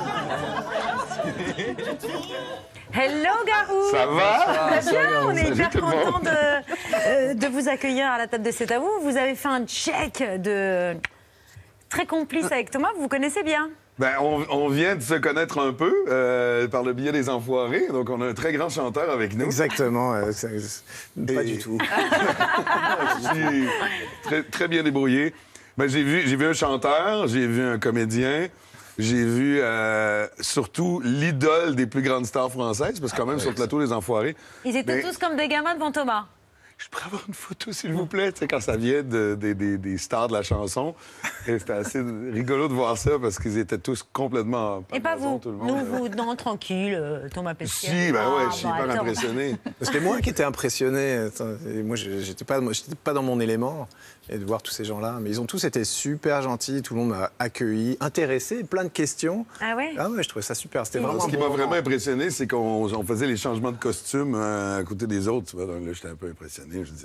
Hello Garou. Ça va? Bien, on est hyper content de vous accueillir à la table de C'est à vous. Vous avez fait un check très complice avec Thomas, vous vous connaissez bien? Ben, on vient de se connaître un peu par le biais des Enfoirés, donc on a un très grand chanteur avec nous. Exactement, pas du tout. Je suis très, très bien débrouillé. Ben, j'ai vu un chanteur, j'ai vu un comédien, j'ai vu surtout l'idole des plus grandes stars françaises, parce que quand même sur le plateau des Enfoirés... Ils étaient tous comme des gamins devant Thomas. Je pourrais avoir une photo, s'il vous plaît? Tu sais, quand ça vient des stars de la chanson. Et c'était assez rigolo de voir ça parce qu'ils étaient tous complètement. Et pas vous? Non, tranquille, Thomas Pesquet. Si, ben ouais, je suis hyper impressionné. C'était moi qui étais impressionné. Moi, j'étais pas dans mon élément. Et de voir tous ces gens-là. Mais ils ont tous été super gentils. Tout le monde m'a accueilli, intéressé, plein de questions. Ah ouais? Ah ouais, je trouvais ça super. C'était vraiment. Ce qui m'a vraiment impressionné, c'est qu'on faisait les changements de costumes à côté des autres. Tu vois, donc là, j'étais un peu impressionné. Je disais,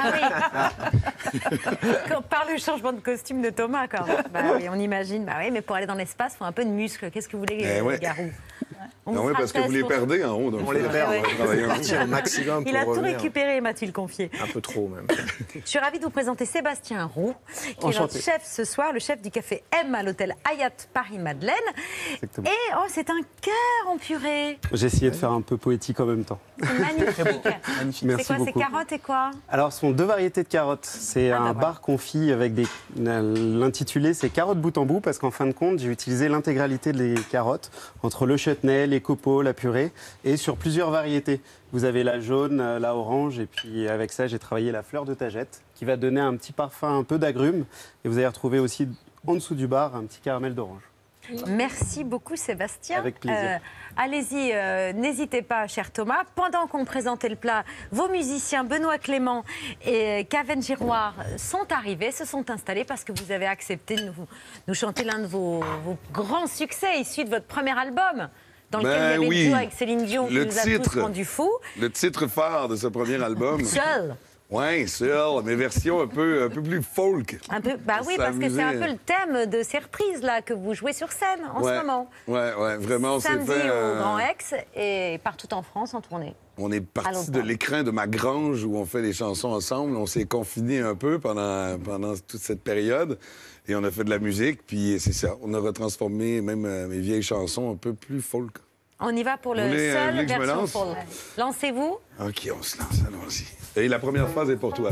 ah oui. Par le changement de costume de Thomas, quand même. Bah oui, on imagine. Bah oui, mais pour aller dans l'espace, il faut un peu de muscle. Qu'est-ce que vous voulez, Garou? Non, oui, parce que vous les perdez en haut. Donc on les perd. On va travailler un maximum. Il a tout récupéré, m'a-t-il confié. Un peu trop, même. Je suis ravie de vous présenter Sébastien Roux, qui est notre chef ce soir, le chef du café M à l'hôtel Hyatt Paris-Madeleine. Exactement. Et oh, c'est un cœur en purée. J'ai essayé de faire un peu poétique en même temps. C'est magnifique. Merci c'est quoi, beaucoup. C'est carottes et quoi? Alors, ce sont 2 variétés de carottes. C'est un bar confit avec l'intitulé, c'est carottes bout en bout, parce qu'en fin de compte, j'ai utilisé l'intégralité des carottes, entre le chutney, les copeaux, la purée, et sur plusieurs variétés. Vous avez la jaune, la orange, et puis avec ça, j'ai travaillé la fleur de tagette, qui va donner un petit parfum un peu d'agrumes. Et vous allez retrouver aussi, en dessous du bar, un petit caramel d'orange. Merci beaucoup Sébastien. Avec plaisir. Allez-y, n'hésitez pas, cher Thomas. Pendant qu'on présentait le plat, vos musiciens Benoît Clément et Caven Giroir sont arrivés, se sont installés parce que vous avez accepté de nous chanter l'un de vos grands succès issus de votre premier album. Dans lequel il y avait le duo avec Céline Dion qui nous a tous rendus fous. Le titre phare de ce premier album. Seul. Oui, seul, mais version un peu plus folk. Un peu, bah oui, parce que c'est un peu le thème de ces reprises là que vous jouez sur scène en ce moment. Ouais, vraiment, c'est samedi fait. Au Grand Rex et partout en France en tournée. On est parti de l'écrin de ma grange où on fait des chansons ensemble. On s'est confinés un peu pendant toute cette période et on a fait de la musique. Puis c'est ça, on a retransformé même mes vieilles chansons un peu plus folk. On y va pour le seul version folk. Lancez-vous. OK, on se lance, allons-y. Et la première phrase est pour toi.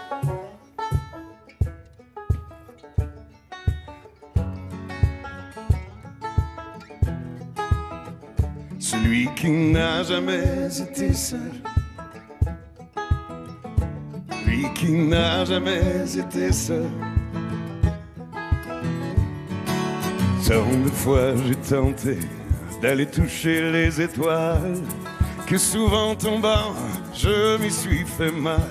Celui qui n'a jamais été seul, lui qui n'a jamais été seul. Tant de fois j'ai tenté d'aller toucher les étoiles, que souvent tombant, je m'y suis fait mal.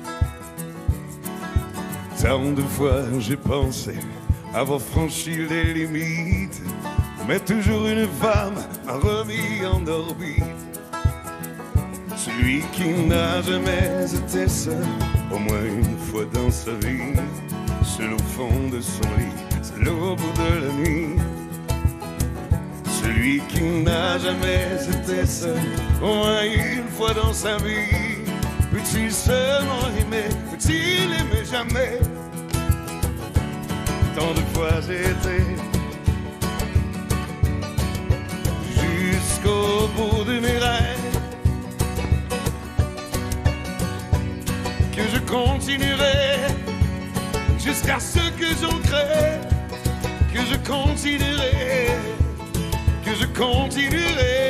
Tant de fois j'ai pensé avoir franchi les limites, mais toujours une femme m'a remis en orbite. Celui qui n'a jamais été seul, au moins une fois dans sa vie, seul au fond de son lit, seul au bout de la nuit. Celui qui n'a jamais été seul, au moins une fois dans sa vie, peut-il seulement aimer, peut-il aimer jamais? Tant de fois j'ai été jusqu'au bout de mes rêves, que je continuerai jusqu'à ce que j'en crée, que je continuerai, que je continuerai.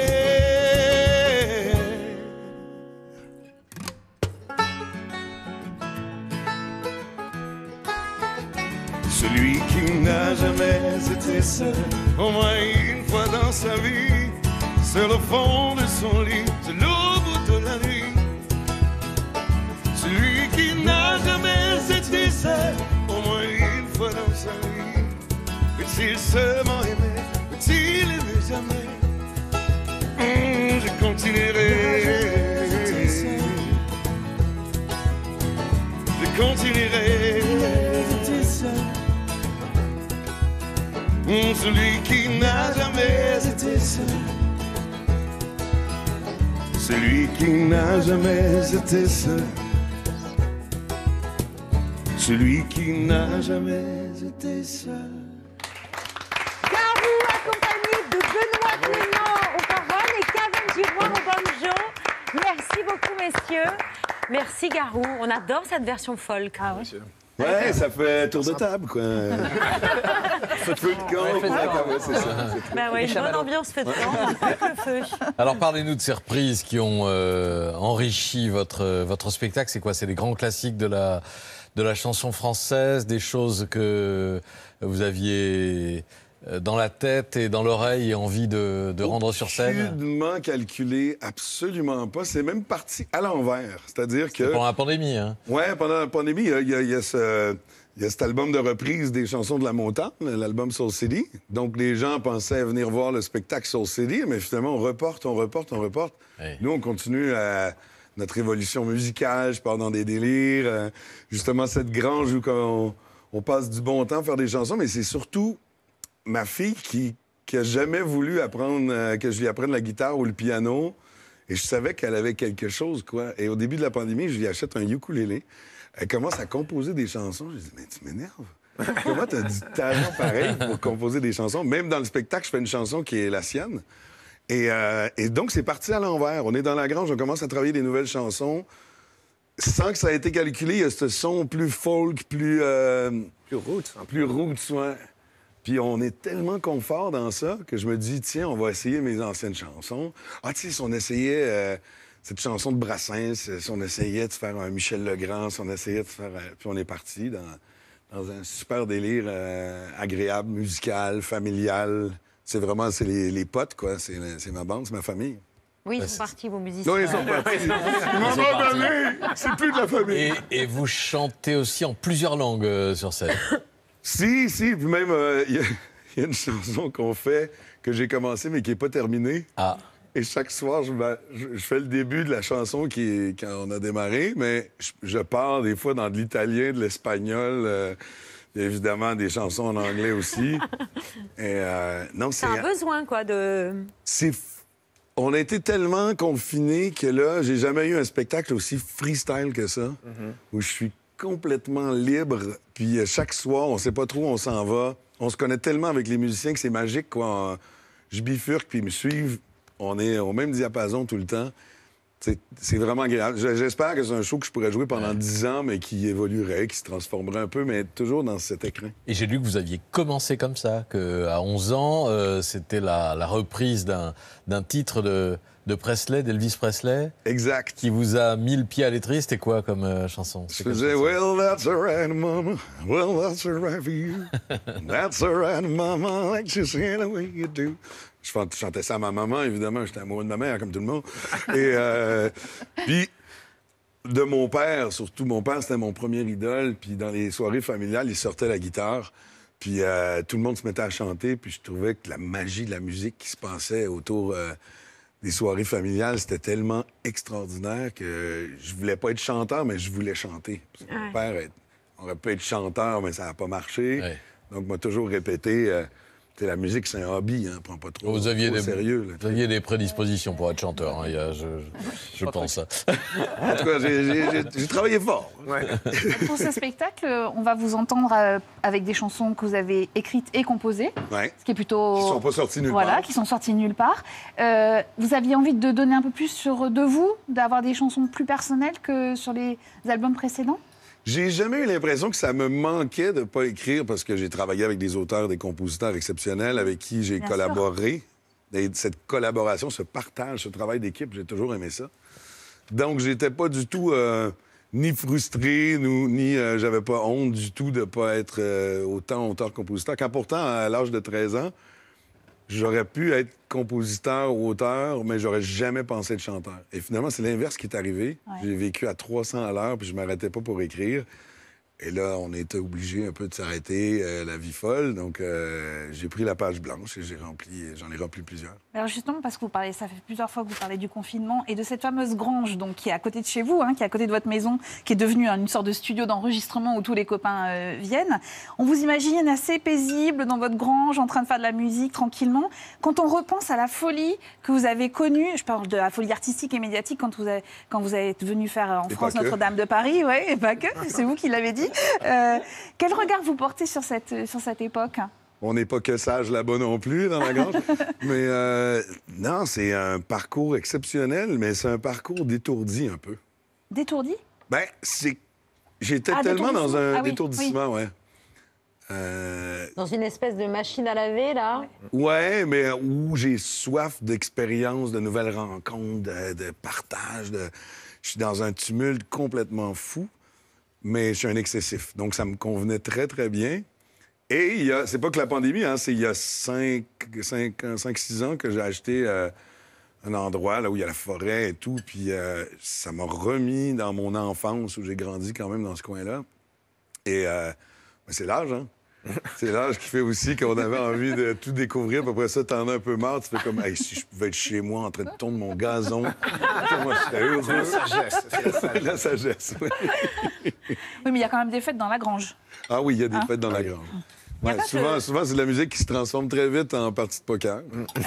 Celui qui n'a jamais été seul, au moins une fois dans sa vie, seul au fond de son lit, seul au bout de la nuit. Celui qui n'a jamais été seul, au moins une fois dans sa vie, peut-il seulement aimer, peut-il aimer jamais? Je continuerai, je continuerai. Celui qui n'a jamais été seul, celui qui n'a jamais été seul, celui qui n'a jamais été seul. Garou accompagné de Benoît Clément aux paroles et Caven Giroir au banjo. Merci beaucoup, messieurs. Merci, Garou. On adore cette version folk. Ah ouais. Ouais, ça fait tour de table, quoi. Feu de camp. Ouais, c'est ça. Bah ouais, une bonne ambiance feu de camp, avec le feu. Alors parlez-nous de ces reprises qui ont enrichi votre spectacle. C'est quoi? C'est les grands classiques de la chanson française, des choses que vous aviez dans la tête et dans l'oreille et envie de rendre sur scène? Aucunement calculé, absolument pas. C'est même parti à l'envers. C'est-à-dire que... Pendant la pandémie, hein? Ouais, pendant la pandémie, il y a cet album de reprise des chansons de la montagne, l'album Soul City. Donc, les gens pensaient venir voir le spectacle Soul City, mais finalement, on reporte. Oui. Nous, on continue notre évolution musicale. Je pars dans des délires. Justement, cette grange où on passe du bon temps à faire des chansons, mais c'est surtout ma fille qui a jamais voulu apprendre, que je lui apprenne la guitare ou le piano. Et je savais qu'elle avait quelque chose, quoi. Et au début de la pandémie, je lui achète un ukulélé. Elle commence à composer des chansons. Je dis, mais tu m'énerves. Comment t'as du talent pareil pour composer des chansons? Même dans le spectacle, je fais une chanson qui est la sienne. Et donc, c'est parti à l'envers. On est dans la grange, on commence à travailler des nouvelles chansons. Sans que ça ait été calculé, il y a ce son plus folk, plus roots. Plus roots, ouais. Puis on est tellement confort dans ça que je me dis, tiens, on va essayer mes anciennes chansons. Ah, tu sais, si on essayait cette chanson de Brassens, si on essayait de faire un Michel Legrand, si on essayait de faire... Puis on est parti dans un super délire agréable, musical, familial. C'est vraiment, c'est les potes, quoi. C'est ma bande, c'est ma famille. Oui, ils sont partis, vos musiciens. Non, ils sont partis. Ils m'ont abandonné. C'est plus de la famille. Et vous chantez aussi en plusieurs langues sur scène. Si, puis même, il y a une chanson qu'on fait, que j'ai commencée, mais qui n'est pas terminée. Ah. Et chaque soir, je fais le début de la chanson quand on a démarré, mais je pars des fois dans de l'italien, de l'espagnol, évidemment des chansons en anglais aussi. Et, non, c'est un besoin, quoi, de... On a été tellement confinés que là, j'ai jamais eu un spectacle aussi freestyle que ça, où je suis complètement libre, puis chaque soir, on sait pas trop où on s'en va. On se connaît tellement avec les musiciens que c'est magique, quoi. Je bifurque, puis ils me suivent. On est au même diapason tout le temps. C'est vraiment agréable. J'espère que c'est un show que je pourrais jouer pendant 10 ans, mais qui évoluerait, qui se transformerait un peu, mais toujours dans cet écrin. Et j'ai lu que vous aviez commencé comme ça, qu'à 11 ans, c'était la reprise d'un titre de Presley, d'Elvis Presley. Exact. Qui vous a mis le pied à l'étrier. C'était quoi comme chanson? Je faisais « Well, that's all right, mama. Well, that's all right for you. That's all right, mama. Like you say the way you do. » Je chantais ça à ma maman, évidemment. J'étais amoureux de ma mère, comme tout le monde. Et puis, de mon père, surtout. Mon père, c'était mon premier idole. Puis dans les soirées familiales, il sortait la guitare. Puis tout le monde se mettait à chanter. Puis je trouvais que la magie de la musique qui se passait autour des soirées familiales, c'était tellement extraordinaire que je voulais pas être chanteur, mais je voulais chanter. Parce que mon père aurait pu être chanteur, mais ça n'a pas marché. Ouais. Donc, m'a toujours répété... la musique, c'est un hobby, hein, prends pas trop au sérieux. Là, vous aviez des prédispositions pour être chanteur, hein, je pense. En tout cas, j'ai travaillé fort. Ouais. Pour ce spectacle, on va vous entendre avec des chansons que vous avez écrites et composées, ce qui est plutôt... Qui sont pas sorties nulle part. Voilà, qui sont sorties nulle part. Vous aviez envie de donner un peu plus de vous, d'avoir des chansons plus personnelles que sur les albums précédents? J'ai jamais eu l'impression que ça me manquait de pas écrire parce que j'ai travaillé avec des auteurs, des compositeurs exceptionnels avec qui j'ai collaboré. Et cette collaboration, ce partage, ce travail d'équipe, j'ai toujours aimé ça. Donc, j'étais pas du tout ni frustré, ni j'avais pas honte du tout de pas être autant auteur-compositeur. Quand pourtant, à l'âge de 13 ans, j'aurais pu être compositeur ou auteur, mais j'aurais jamais pensé être chanteur. Et finalement, c'est l'inverse qui est arrivé. Ouais. J'ai vécu à 300 à l'heure, puis je m'arrêtais pas pour écrire. Et là, on était obligé un peu de s'arrêter, la vie folle. Donc, j'ai pris la page blanche et j'en ai rempli plusieurs. Alors justement, parce que ça fait plusieurs fois que vous parlez du confinement et de cette fameuse grange donc, qui est à côté de chez vous, qui est à côté de votre maison, qui est devenue une sorte de studio d'enregistrement où tous les copains viennent. On vous imagine assez paisible dans votre grange, en train de faire de la musique tranquillement. Quand on repense à la folie que vous avez connue, je parle de la folie artistique et médiatique quand vous êtes venu faire en France Notre-Dame de Paris, et pas que, c'est vous qui l'avez dit. Quel regard vous portez sur cette époque? On n'est pas que sage là-bas non plus, dans la grange. Mais non, c'est un parcours exceptionnel, mais c'est un parcours détourdi un peu. Détourdi? Bien, c'est J'étais tellement dans un détourdissement, ouais. Dans une espèce de machine à laver, là? Ouais, mais où j'ai soif d'expérience, de nouvelles rencontres, de partage. Je suis dans un tumulte complètement fou, mais je suis un excessif. Donc, ça me convenait très, très bien. Et c'est pas que la pandémie, hein, c'est il y a 5-6 ans que j'ai acheté un endroit là où il y a la forêt et tout, puis ça m'a remis dans mon enfance où j'ai grandi quand même dans ce coin-là. Et c'est l'âge, hein? C'est l'âge qui fait aussi qu'on avait envie de tout découvrir. Puis après ça, t'en as un peu marre. Tu fais comme, hey, si je pouvais être chez moi en train de tondre mon gazon, moi, je serais heureux. C'est la sagesse. Oui. Oui, mais il y a quand même des fêtes dans la grange. Ah oui, il y a des fêtes dans la grange. Ouais, souvent, c'est de la musique qui se transforme très vite en partie de poker.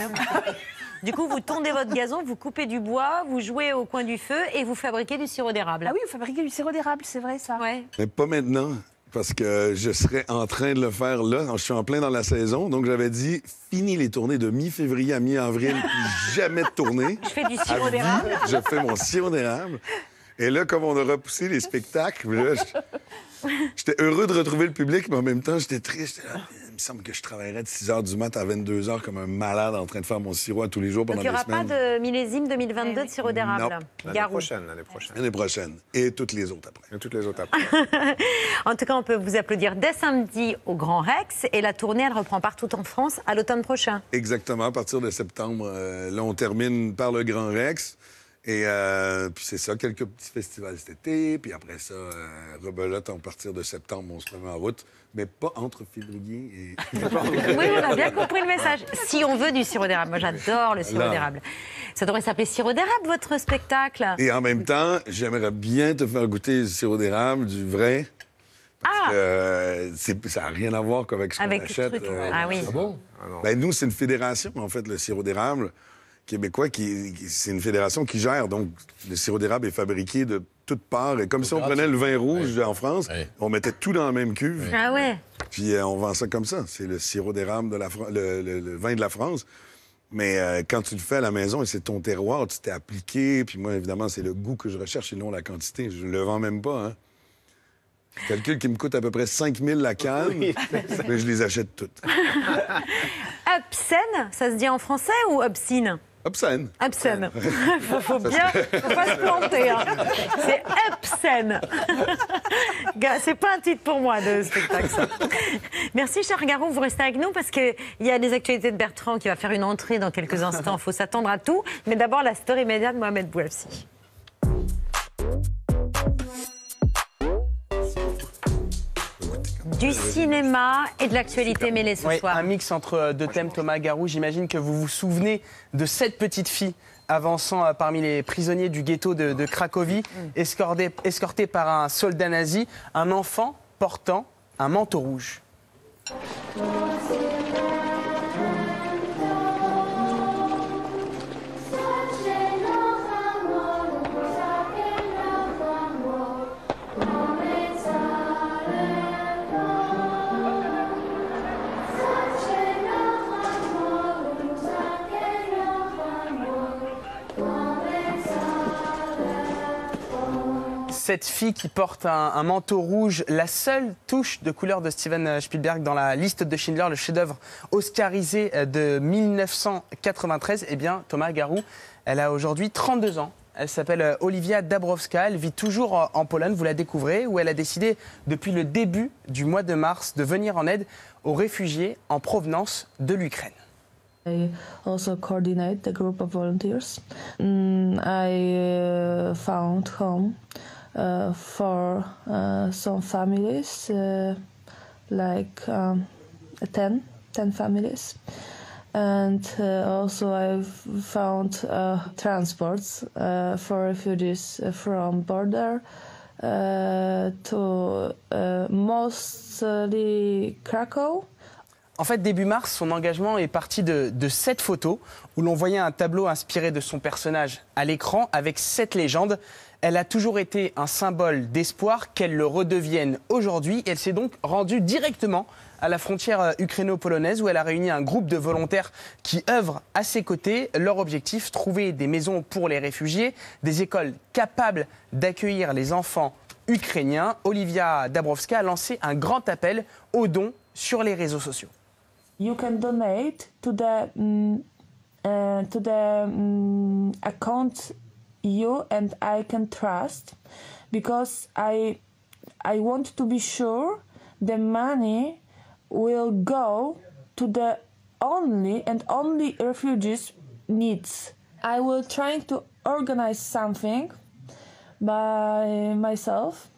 Du coup, vous tondez votre gazon, vous coupez du bois, vous jouez au coin du feu et vous fabriquez du sirop d'érable. Ah oui, vous fabriquez du sirop d'érable, c'est vrai ça. Ouais. Mais pas maintenant. Parce que je serais en train de le faire là. Je suis en plein dans la saison. Donc, j'avais dit, fini les tournées de mi-février à mi-avril, puis jamais de tournée. Je fais du sirop d'érable. Je fais mon sirop d'érable. Et là, comme on a repoussé les spectacles, là, j'étais heureux de retrouver le public, mais en même temps, j'étais triste. Il me semble que je travaillerais de 6 h du mat à 22 h comme un malade en train de faire mon sirop tous les jours pendant 2 semaines. Donc, il n'y aura pas de millésime 2022 de sirop d'érable? Non. L'année prochaine. Et toutes les autres après. En tout cas, on peut vous applaudir dès samedi au Grand Rex. Et la tournée, elle reprend partout en France à l'automne prochain. Exactement. À partir de septembre, là, on termine par le Grand Rex. Et puis c'est ça, quelques petits festivals cet été. Puis après ça, rebelote, à partir de septembre, on se remet en route. Mais pas entre février et... Oui, on a bien compris le message. Si on veut du sirop d'érable. Moi, j'adore le sirop d'érable. Ça devrait s'appeler sirop d'érable, votre spectacle. Et en même temps, j'aimerais bien te faire goûter du sirop d'érable, du vrai. Parce que ça n'a rien à voir qu'avec ce qu'on achète. Ah oui. Ah bon? Ben, nous, c'est une fédération, en fait, le sirop d'érable québécois, c'est une fédération qui gère. Donc, le sirop d'érable est fabriqué de toutes parts. Et comme si on prenait le vin rouge en France, on mettait tout dans la même cuve. Ah ouais? Puis on vend ça comme ça. C'est le sirop d'érable, le vin de la France. Mais quand tu le fais à la maison et c'est ton terroir, tu t'es appliqué. Puis moi, évidemment, c'est le goût que je recherche et non la quantité. Je ne le vends même pas, hein. Je calcule qu'il me coûte à peu près 5 000 la canne, mais je les achète toutes. Obscène, ça se dit en français ou obscene? Obscène. Obscène. Faut pas se planter. Hein. C'est obscène. C'est pas un titre pour moi de spectacle, ça. Merci, cher Garou. Vous restez avec nous parce qu'il y a les actualités de Bertrand qui va faire une entrée dans quelques instants. Il faut s'attendre à tout. Mais d'abord, la story média de Mohamed Bouafsi. Du cinéma et de l'actualité mêlée ce soir. Un mix entre deux thèmes, Thomas Garou. J'imagine que vous vous souvenez de cette petite fille avançant parmi les prisonniers du ghetto de Cracovie, escortée par un soldat nazi, un enfant portant un manteau rouge. Cette fille qui porte un manteau rouge, la seule touche de couleur de Steven Spielberg dans la liste de Schindler, le chef-d'œuvre oscarisé de 1993, eh bien, Thomas Garou, elle a aujourd'hui 32 ans. Elle s'appelle Olivia Dabrowska, elle vit toujours en Pologne, vous la découvrez, où elle a décidé depuis le début du mois de mars de venir en aide aux réfugiés en provenance de l'Ukraine. I also coordinate the group of volunteers. I found home for some families, like 10 families. And also I've found transports for refugees from border to mostly Krakow. En fait, début mars, son engagement est parti de 7 photos où l'on voyait un tableau inspiré de son personnage à l'écran avec 7 légendes. Elle a toujours été un symbole d'espoir, qu'elle le redevienne aujourd'hui. Elle s'est donc rendue directement à la frontière ukraino-polonaise où elle a réuni un groupe de volontaires qui œuvrent à ses côtés. Leur objectif, trouver des maisons pour les réfugiés, des écoles capables d'accueillir les enfants ukrainien, Olivia Dabrowska a lancé un grand appel aux dons sur les réseaux sociaux. You can donate to the account you and I can trust, because I want to be sure the money will go to the only refugees needs. I will try to organize something by myself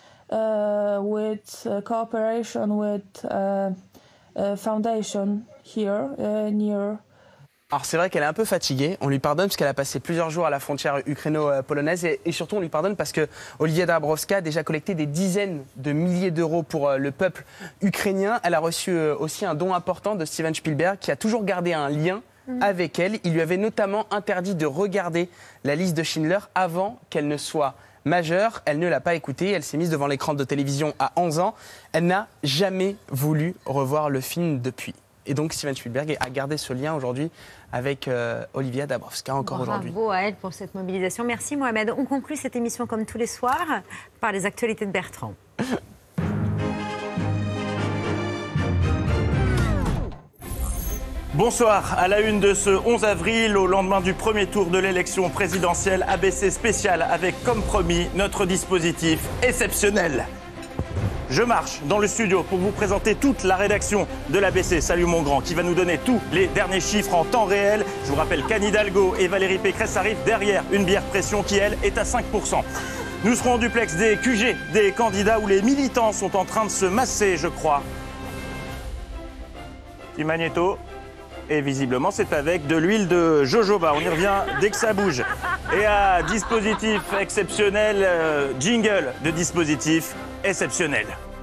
with cooperation with foundation here near. Alors c'est vrai qu'elle est un peu fatiguée, on lui pardonne parce qu'elle a passé plusieurs jours à la frontière ukraino-polonaise et surtout on lui pardonne parce que Olivia Dabrowska a déjà collecté des dizaines de milliers d'euros pour le peuple ukrainien. Elle a reçu aussi un don important de Steven Spielberg qui a toujours gardé un lien avec elle. Il lui avait notamment interdit de regarder la liste de Schindler avant qu'elle ne soit majeure. Elle ne l'a pas écoutée, elle s'est mise devant l'écran de télévision à 11 ans. Elle n'a jamais voulu revoir le film depuis. Et donc Steven Spielberg a gardé ce lien aujourd'hui avec Olivia Dabrowska encore aujourd'hui. Bravo à elle pour cette mobilisation. Merci Mohamed. On conclut cette émission comme tous les soirs par les actualités de Bertrand. Bonsoir. À la une de ce 11 avril, au lendemain du premier tour de l'élection présidentielle, ABC spécial avec comme promis notre dispositif exceptionnel. Je marche dans le studio pour vous présenter toute la rédaction de l'ABC, Salut mon grand, qui va nous donner tous les derniers chiffres en temps réel. Je vous rappelle qu'Anne Hidalgo et Valérie Pécresse arrivent derrière une bière pression qui, elle, est à 5%. Nous serons en duplex des QG, des candidats où les militants sont en train de se masser, je crois. Petit magnéto. Et visiblement, c'est avec de l'huile de jojoba. On y revient dès que ça bouge. Et à dispositif exceptionnel, jingle de dispositif exceptionnel.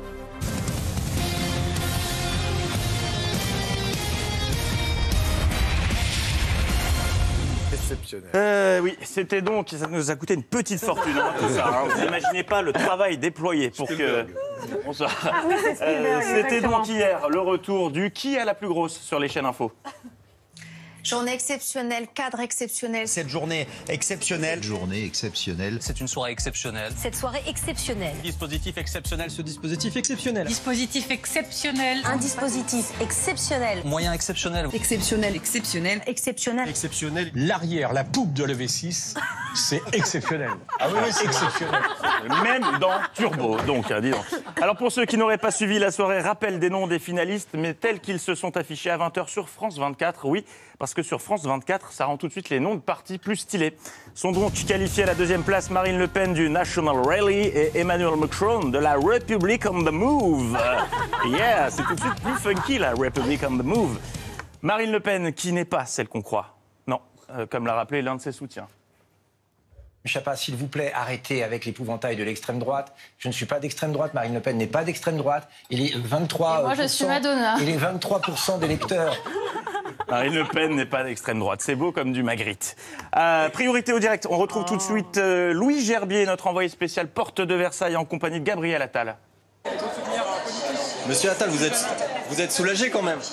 Exceptionnel. Oui, c'était donc, ça nous a coûté une petite fortune, hein, tout ça. Hein. Vous n'imaginez pas le travail déployé pour que... Bonsoir. Ah oui, c'était donc hier le retour du qui a la plus grosse sur les chaînes info. Journée exceptionnelle, cadre exceptionnel. Cette journée exceptionnelle. Journée exceptionnelle. C'est une soirée exceptionnelle. Cette soirée exceptionnelle. Dispositif exceptionnel. Ce dispositif exceptionnel. Dispositif exceptionnel. Un dispositif exceptionnel. Moyen exceptionnel. Exceptionnel, exceptionnel, exceptionnel. Exceptionnel. L'arrière, la poupe de l'EV6, c'est exceptionnel. Ah oui, c'est exceptionnel. Même dans Turbo, donc, dis donc. Alors pour ceux qui n'auraient pas suivi la soirée, rappel des noms des finalistes, mais tels qu'ils se sont affichés à 20h sur France 24, oui, parce que sur France 24, ça rend tout de suite les noms de partis plus stylés. Sont donc qualifiés à la deuxième place Marine Le Pen du National Rally et Emmanuel Macron de la Republic on the Move. Yeah, c'est tout de suite plus funky, la Republic on the Move. Marine Le Pen, qui n'est pas celle qu'on croit. Non, comme l'a rappelé l'un de ses soutiens. Chapa, s'il vous plaît, arrêtez avec l'épouvantail de l'extrême droite. Je ne suis pas d'extrême droite, Marine Le Pen n'est pas d'extrême droite. Il est 23%. Et moi, je suis Madonna. Il est 23% d'électeurs. Marine Le Pen n'est pas d'extrême droite. C'est beau comme du Magritte. Priorité au direct. On retrouve tout de suite Louis Gerbier, notre envoyé spécial porte de Versailles, en compagnie de Gabriel Attal. Monsieur Attal, vous êtes soulagé quand même.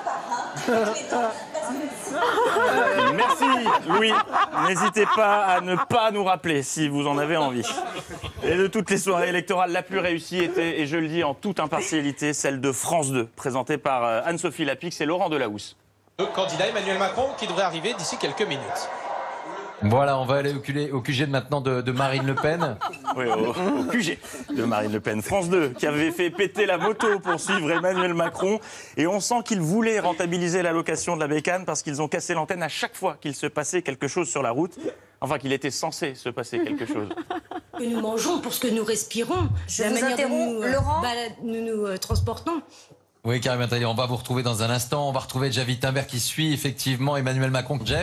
Merci Louis. N'hésitez pas à ne pas nous rappeler si vous en avez envie. Et de toutes les soirées électorales, la plus réussie était, et je le dis en toute impartialité, celle de France 2, présentée par Anne-Sophie Lapix et Laurent Delahousse. Le candidat Emmanuel Macron qui devrait arriver d'ici quelques minutes. Voilà, on va aller au QG de maintenant de Marine Le Pen. Oui, au QG de Marine Le Pen. France 2, qui avait fait péter la moto pour suivre Emmanuel Macron. Et on sent qu'ils voulaient rentabiliser la location de la bécane parce qu'ils ont cassé l'antenne à chaque fois qu'il se passait quelque chose sur la route. Enfin, qu'il était censé se passer quelque chose. Que nous mangeons pour ce que nous respirons. Je vous interromps, Laurent. Nous transportons. Oui, Karim Attal, on va vous retrouver dans un instant. On va retrouver Jeff Wittenberg qui suit effectivement Emmanuel Macron. Jeff ?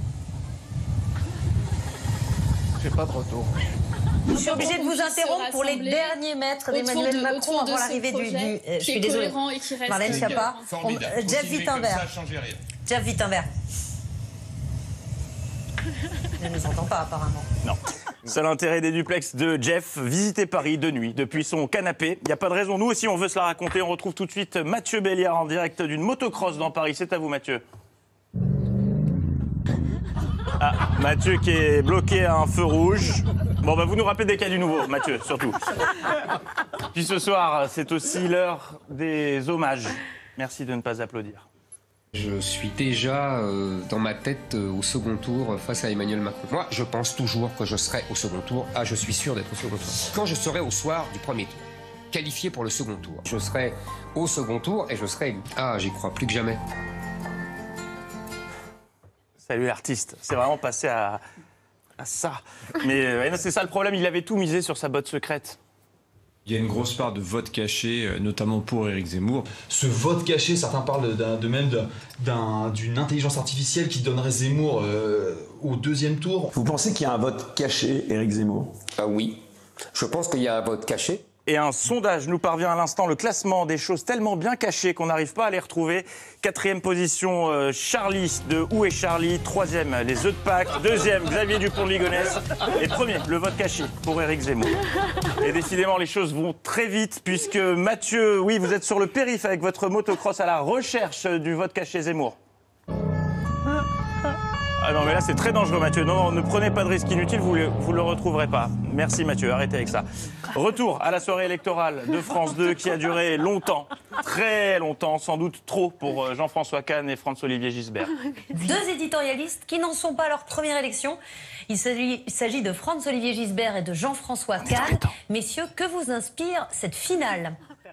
J'ai pas de retour. Je suis obligée de vous interrompre pour les derniers mètres d'Emmanuel Macron avant l'arrivée du... Je suis désolée. Marlène Schiappa. Jeff Wittenberg. Jeff Wittenberg. Il ne nous entend pas apparemment. Non. Seul intérêt des duplex de Jeff, visiter Paris de nuit depuis son canapé. Il n'y a pas de raison, nous aussi on veut se la raconter. On retrouve tout de suite Mathieu Béliard en direct d'une motocross dans Paris. C'est à vous Mathieu. Ah, Mathieu qui est bloqué à un feu rouge. Bon, bah, vous nous rappelez des cas du nouveau, Mathieu, surtout. Puis ce soir, c'est aussi l'heure des hommages. Merci de ne pas applaudir. Je suis déjà dans ma tête au second tour face à Emmanuel Macron. Moi, je pense toujours que je serai au second tour. Ah, je suis sûr d'être au second tour. Quand je serai au soir du premier tour, qualifié pour le second tour, je serai au second tour et je serai élu. Ah, j'y crois plus que jamais. Salut l'artiste, c'est vraiment passé à ça. Mais c'est ça le problème, il avait tout misé sur sa botte secrète. Il y a une grosse part de vote caché, notamment pour Éric Zemmour. Ce vote caché, certains parlent d'une intelligence artificielle qui donnerait Zemmour au deuxième tour. Vous pensez qu'il y a un vote caché, Éric Zemmour? Ah oui, je pense qu'il y a un vote caché. Et un sondage nous parvient à l'instant, le classement des choses tellement bien cachées qu'on n'arrive pas à les retrouver. 4e position, Charlie de Où est Charlie. 3e, les œufs de Pâques. 2e, Xavier Dupont de Ligonnès. Et 1er, le vote caché pour Éric Zemmour. Et décidément, les choses vont très vite puisque Mathieu, oui, vous êtes sur le périph' avec votre motocross à la recherche du vote caché Zemmour. Ah non, mais là, c'est très dangereux, Mathieu. Non, ne prenez pas de risque inutile, vous le retrouverez pas. Merci, Mathieu, arrêtez avec ça. Retour à la soirée électorale de France 2 qui a duré longtemps, très longtemps, sans doute trop pour Jean-François Kahn et François-Olivier Gisbert. 2 éditorialistes qui n'en sont pas à leur première élection. Il s'agit de François-Olivier Gisbert et de Jean-François Kahn. Messieurs, que vous inspire cette finale?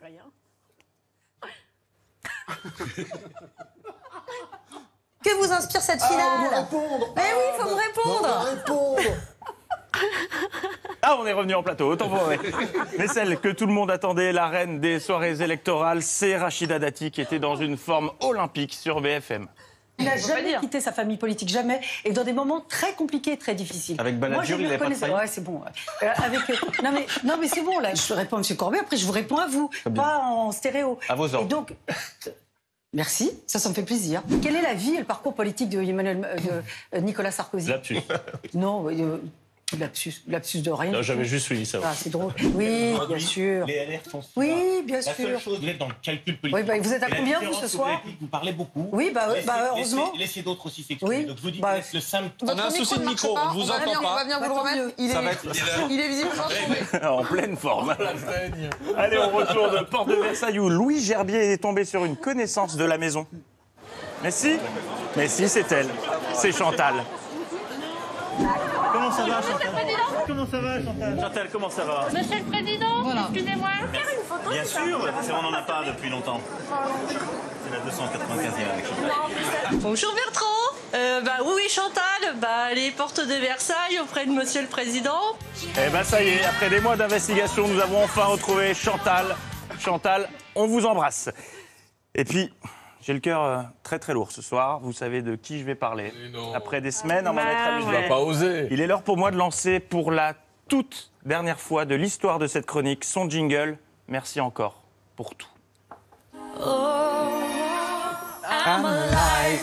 Que vous inspire cette finale? On doit répondre. Mais oui, il faut me répondre. Ah, on est revenu en plateau, autant pour vrai. Mais celle que tout le monde attendait, la reine des soirées électorales, c'est Rachida Dati qui était dans une forme olympique sur BFM. Il n'a jamais quitté sa famille politique, jamais, et dans des moments très compliqués, très difficiles. Avec Balladur, il n'avait pas de ouais, c'est bon. Non mais c'est bon, là, je réponds à M. Corbet, après je vous réponds à vous, pas en stéréo. À vos ordres. Et donc... Merci, ça me fait plaisir. Quelle est la vie et le parcours politique de Nicolas Sarkozy? Lapsus. Non, lapsus de rien. Non, j'avais juste suivi ça. Ah, c'est drôle. Oui, bien sûr. Les LR sont oui, bien sûr. La seule chose, vous êtes dans le calcul politique. Oui, bah, vous êtes à combien, vous, ce soir? Vous parlez beaucoup. Oui, heureusement. Laissez d'autres aussi s'exprimer. Donc, je vous dis le simple... On a un souci de micro, on ne vous entend pas. On va venir vous le remettre. Il est visiblement tombé. En pleine forme. Allez, on retourne porte de Versailles où Louis Gerbier est tombé sur une connaissance de la maison. Mais si, c'est elle. C'est Chantal. Comment ça va, Chantal? Comment ça va, Chantal? Chantal, comment ça va? Monsieur le Président, voilà. Excusez-moi. Bien sûr, on n'en a pas depuis longtemps. C'est la 295e avec Chantal. Bonjour Bertrand. Oui, Chantal, les portes de Versailles auprès de Monsieur le Président. Eh ben ça y est, après des mois d'investigation, nous avons enfin retrouvé Chantal. Chantal, on vous embrasse. Et puis... j'ai le cœur très très lourd ce soir. Vous savez de qui je vais parler. Après des semaines, on va mettre à musique. Tu vas pas oser. Il est l'heure pour moi de lancer pour la toute dernière fois de l'histoire de cette chronique son jingle. Merci encore pour tout. Oh, I'm alive.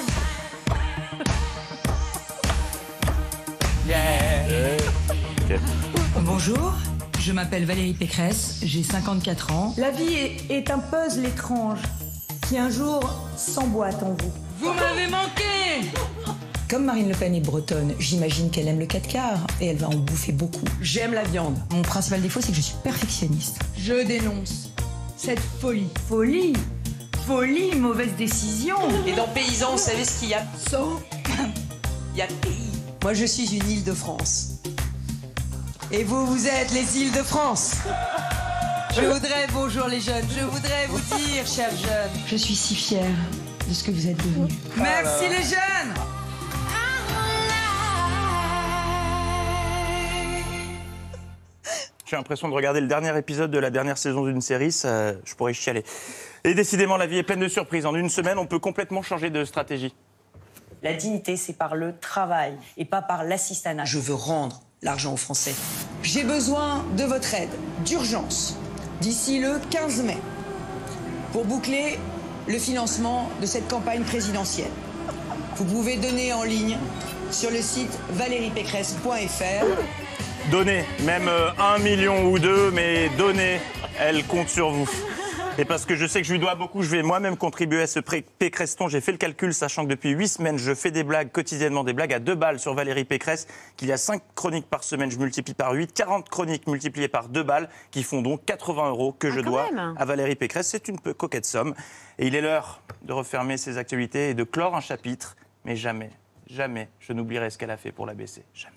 Yeah. Bonjour. Je m'appelle Valérie Pécresse, j'ai 54 ans. La vie est un puzzle étrange qui un jour s'emboîte en vous. Vous m'avez manqué! Comme Marine Le Pen est bretonne, j'imagine qu'elle aime le 4/4 et elle va en bouffer beaucoup. J'aime la viande. Mon principal défaut, c'est que je suis perfectionniste. Je dénonce cette folie. Folie? Folie, mauvaise décision. Et dans Paysans, vous savez ce qu'il y a? Il y a pays. Moi, je suis une île de France. Et vous, vous êtes les îles de France. Bonjour les jeunes, je voudrais vous dire, chers jeunes. Je suis si fière de ce que vous êtes devenus. Merci les jeunes. J'ai l'impression de regarder le dernier épisode de la dernière saison d'une série, je pourrais y chialer. Et décidément, la vie est pleine de surprises. En une semaine, on peut complètement changer de stratégie. La dignité, c'est par le travail et pas par l'assistanat. Je veux rendre l'argent aux Français. J'ai besoin de votre aide, d'urgence, d'ici le 15 mai, pour boucler le financement de cette campagne présidentielle. Vous pouvez donner en ligne sur le site valeriepécresse.fr. Donnez, même 1 million ou 2, mais donnez, elle compte sur vous. Et parce que je sais que je lui dois beaucoup, je vais moi-même contribuer à ce Pécresseton. J'ai fait le calcul, sachant que depuis 8 semaines, je fais des blagues, quotidiennement des blagues à 2 balles sur Valérie Pécresse, qu'il y a 5 chroniques par semaine, je multiplie par 8, 40 chroniques multipliées par 2 balles, qui font donc 80 € que je dois à Valérie Pécresse. C'est une coquette somme. Et il est l'heure de refermer ces actualités et de clore un chapitre. Mais jamais, jamais, je n'oublierai ce qu'elle a fait pour l'ABC. Jamais.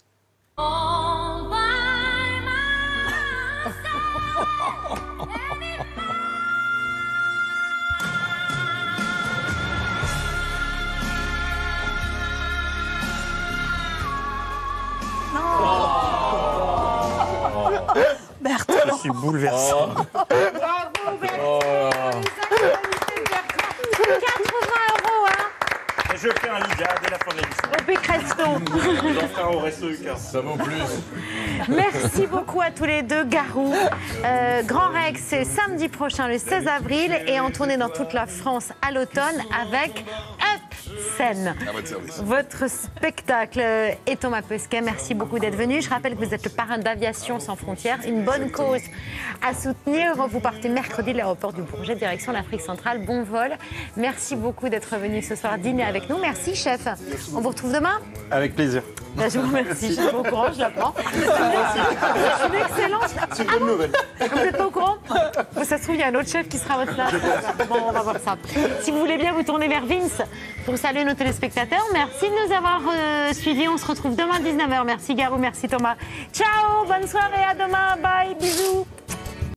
Bertrand. Je suis bouleversé. Bravo Bertrand. Les 80 €, hein. Et je fais un Lydia dès la fin de l'émission. Au Pécresseton. Les enfants au resto du cœur. Ça vaut plus. Merci beaucoup à tous les deux, Garou. Grand Rex, c'est samedi prochain, le 16 avril, et en tournée dans toute la France à l'automne avec Up Scène. Votre spectacle. Et Thomas Pesquet, merci beaucoup d'être venu. Je rappelle que vous êtes le parrain d'Aviation Sans Frontières, une bonne cause à soutenir. Vous partez mercredi de l'aéroport du Bourget, direction l'Afrique centrale. Bon vol. Merci beaucoup d'être venu ce soir dîner avec nous. Merci, chef. On vous retrouve demain ? Avec plaisir. Ben, je vous remercie. Je suis pas au courant, je l'apprends. C'est une excellente. C'est une bonne nouvelle. Vous n'êtes pas au courant ? Ça se trouve, il y a un autre chef qui sera à votre place. Bon, on va voir ça. Si vous voulez bien vous tourner vers Vince pour saluer nos téléspectateurs, merci de nous avoir suivis. On se retrouve demain à 19h. Merci Garou, merci Thomas. Ciao, bonne soirée, à demain. Bye, bisous.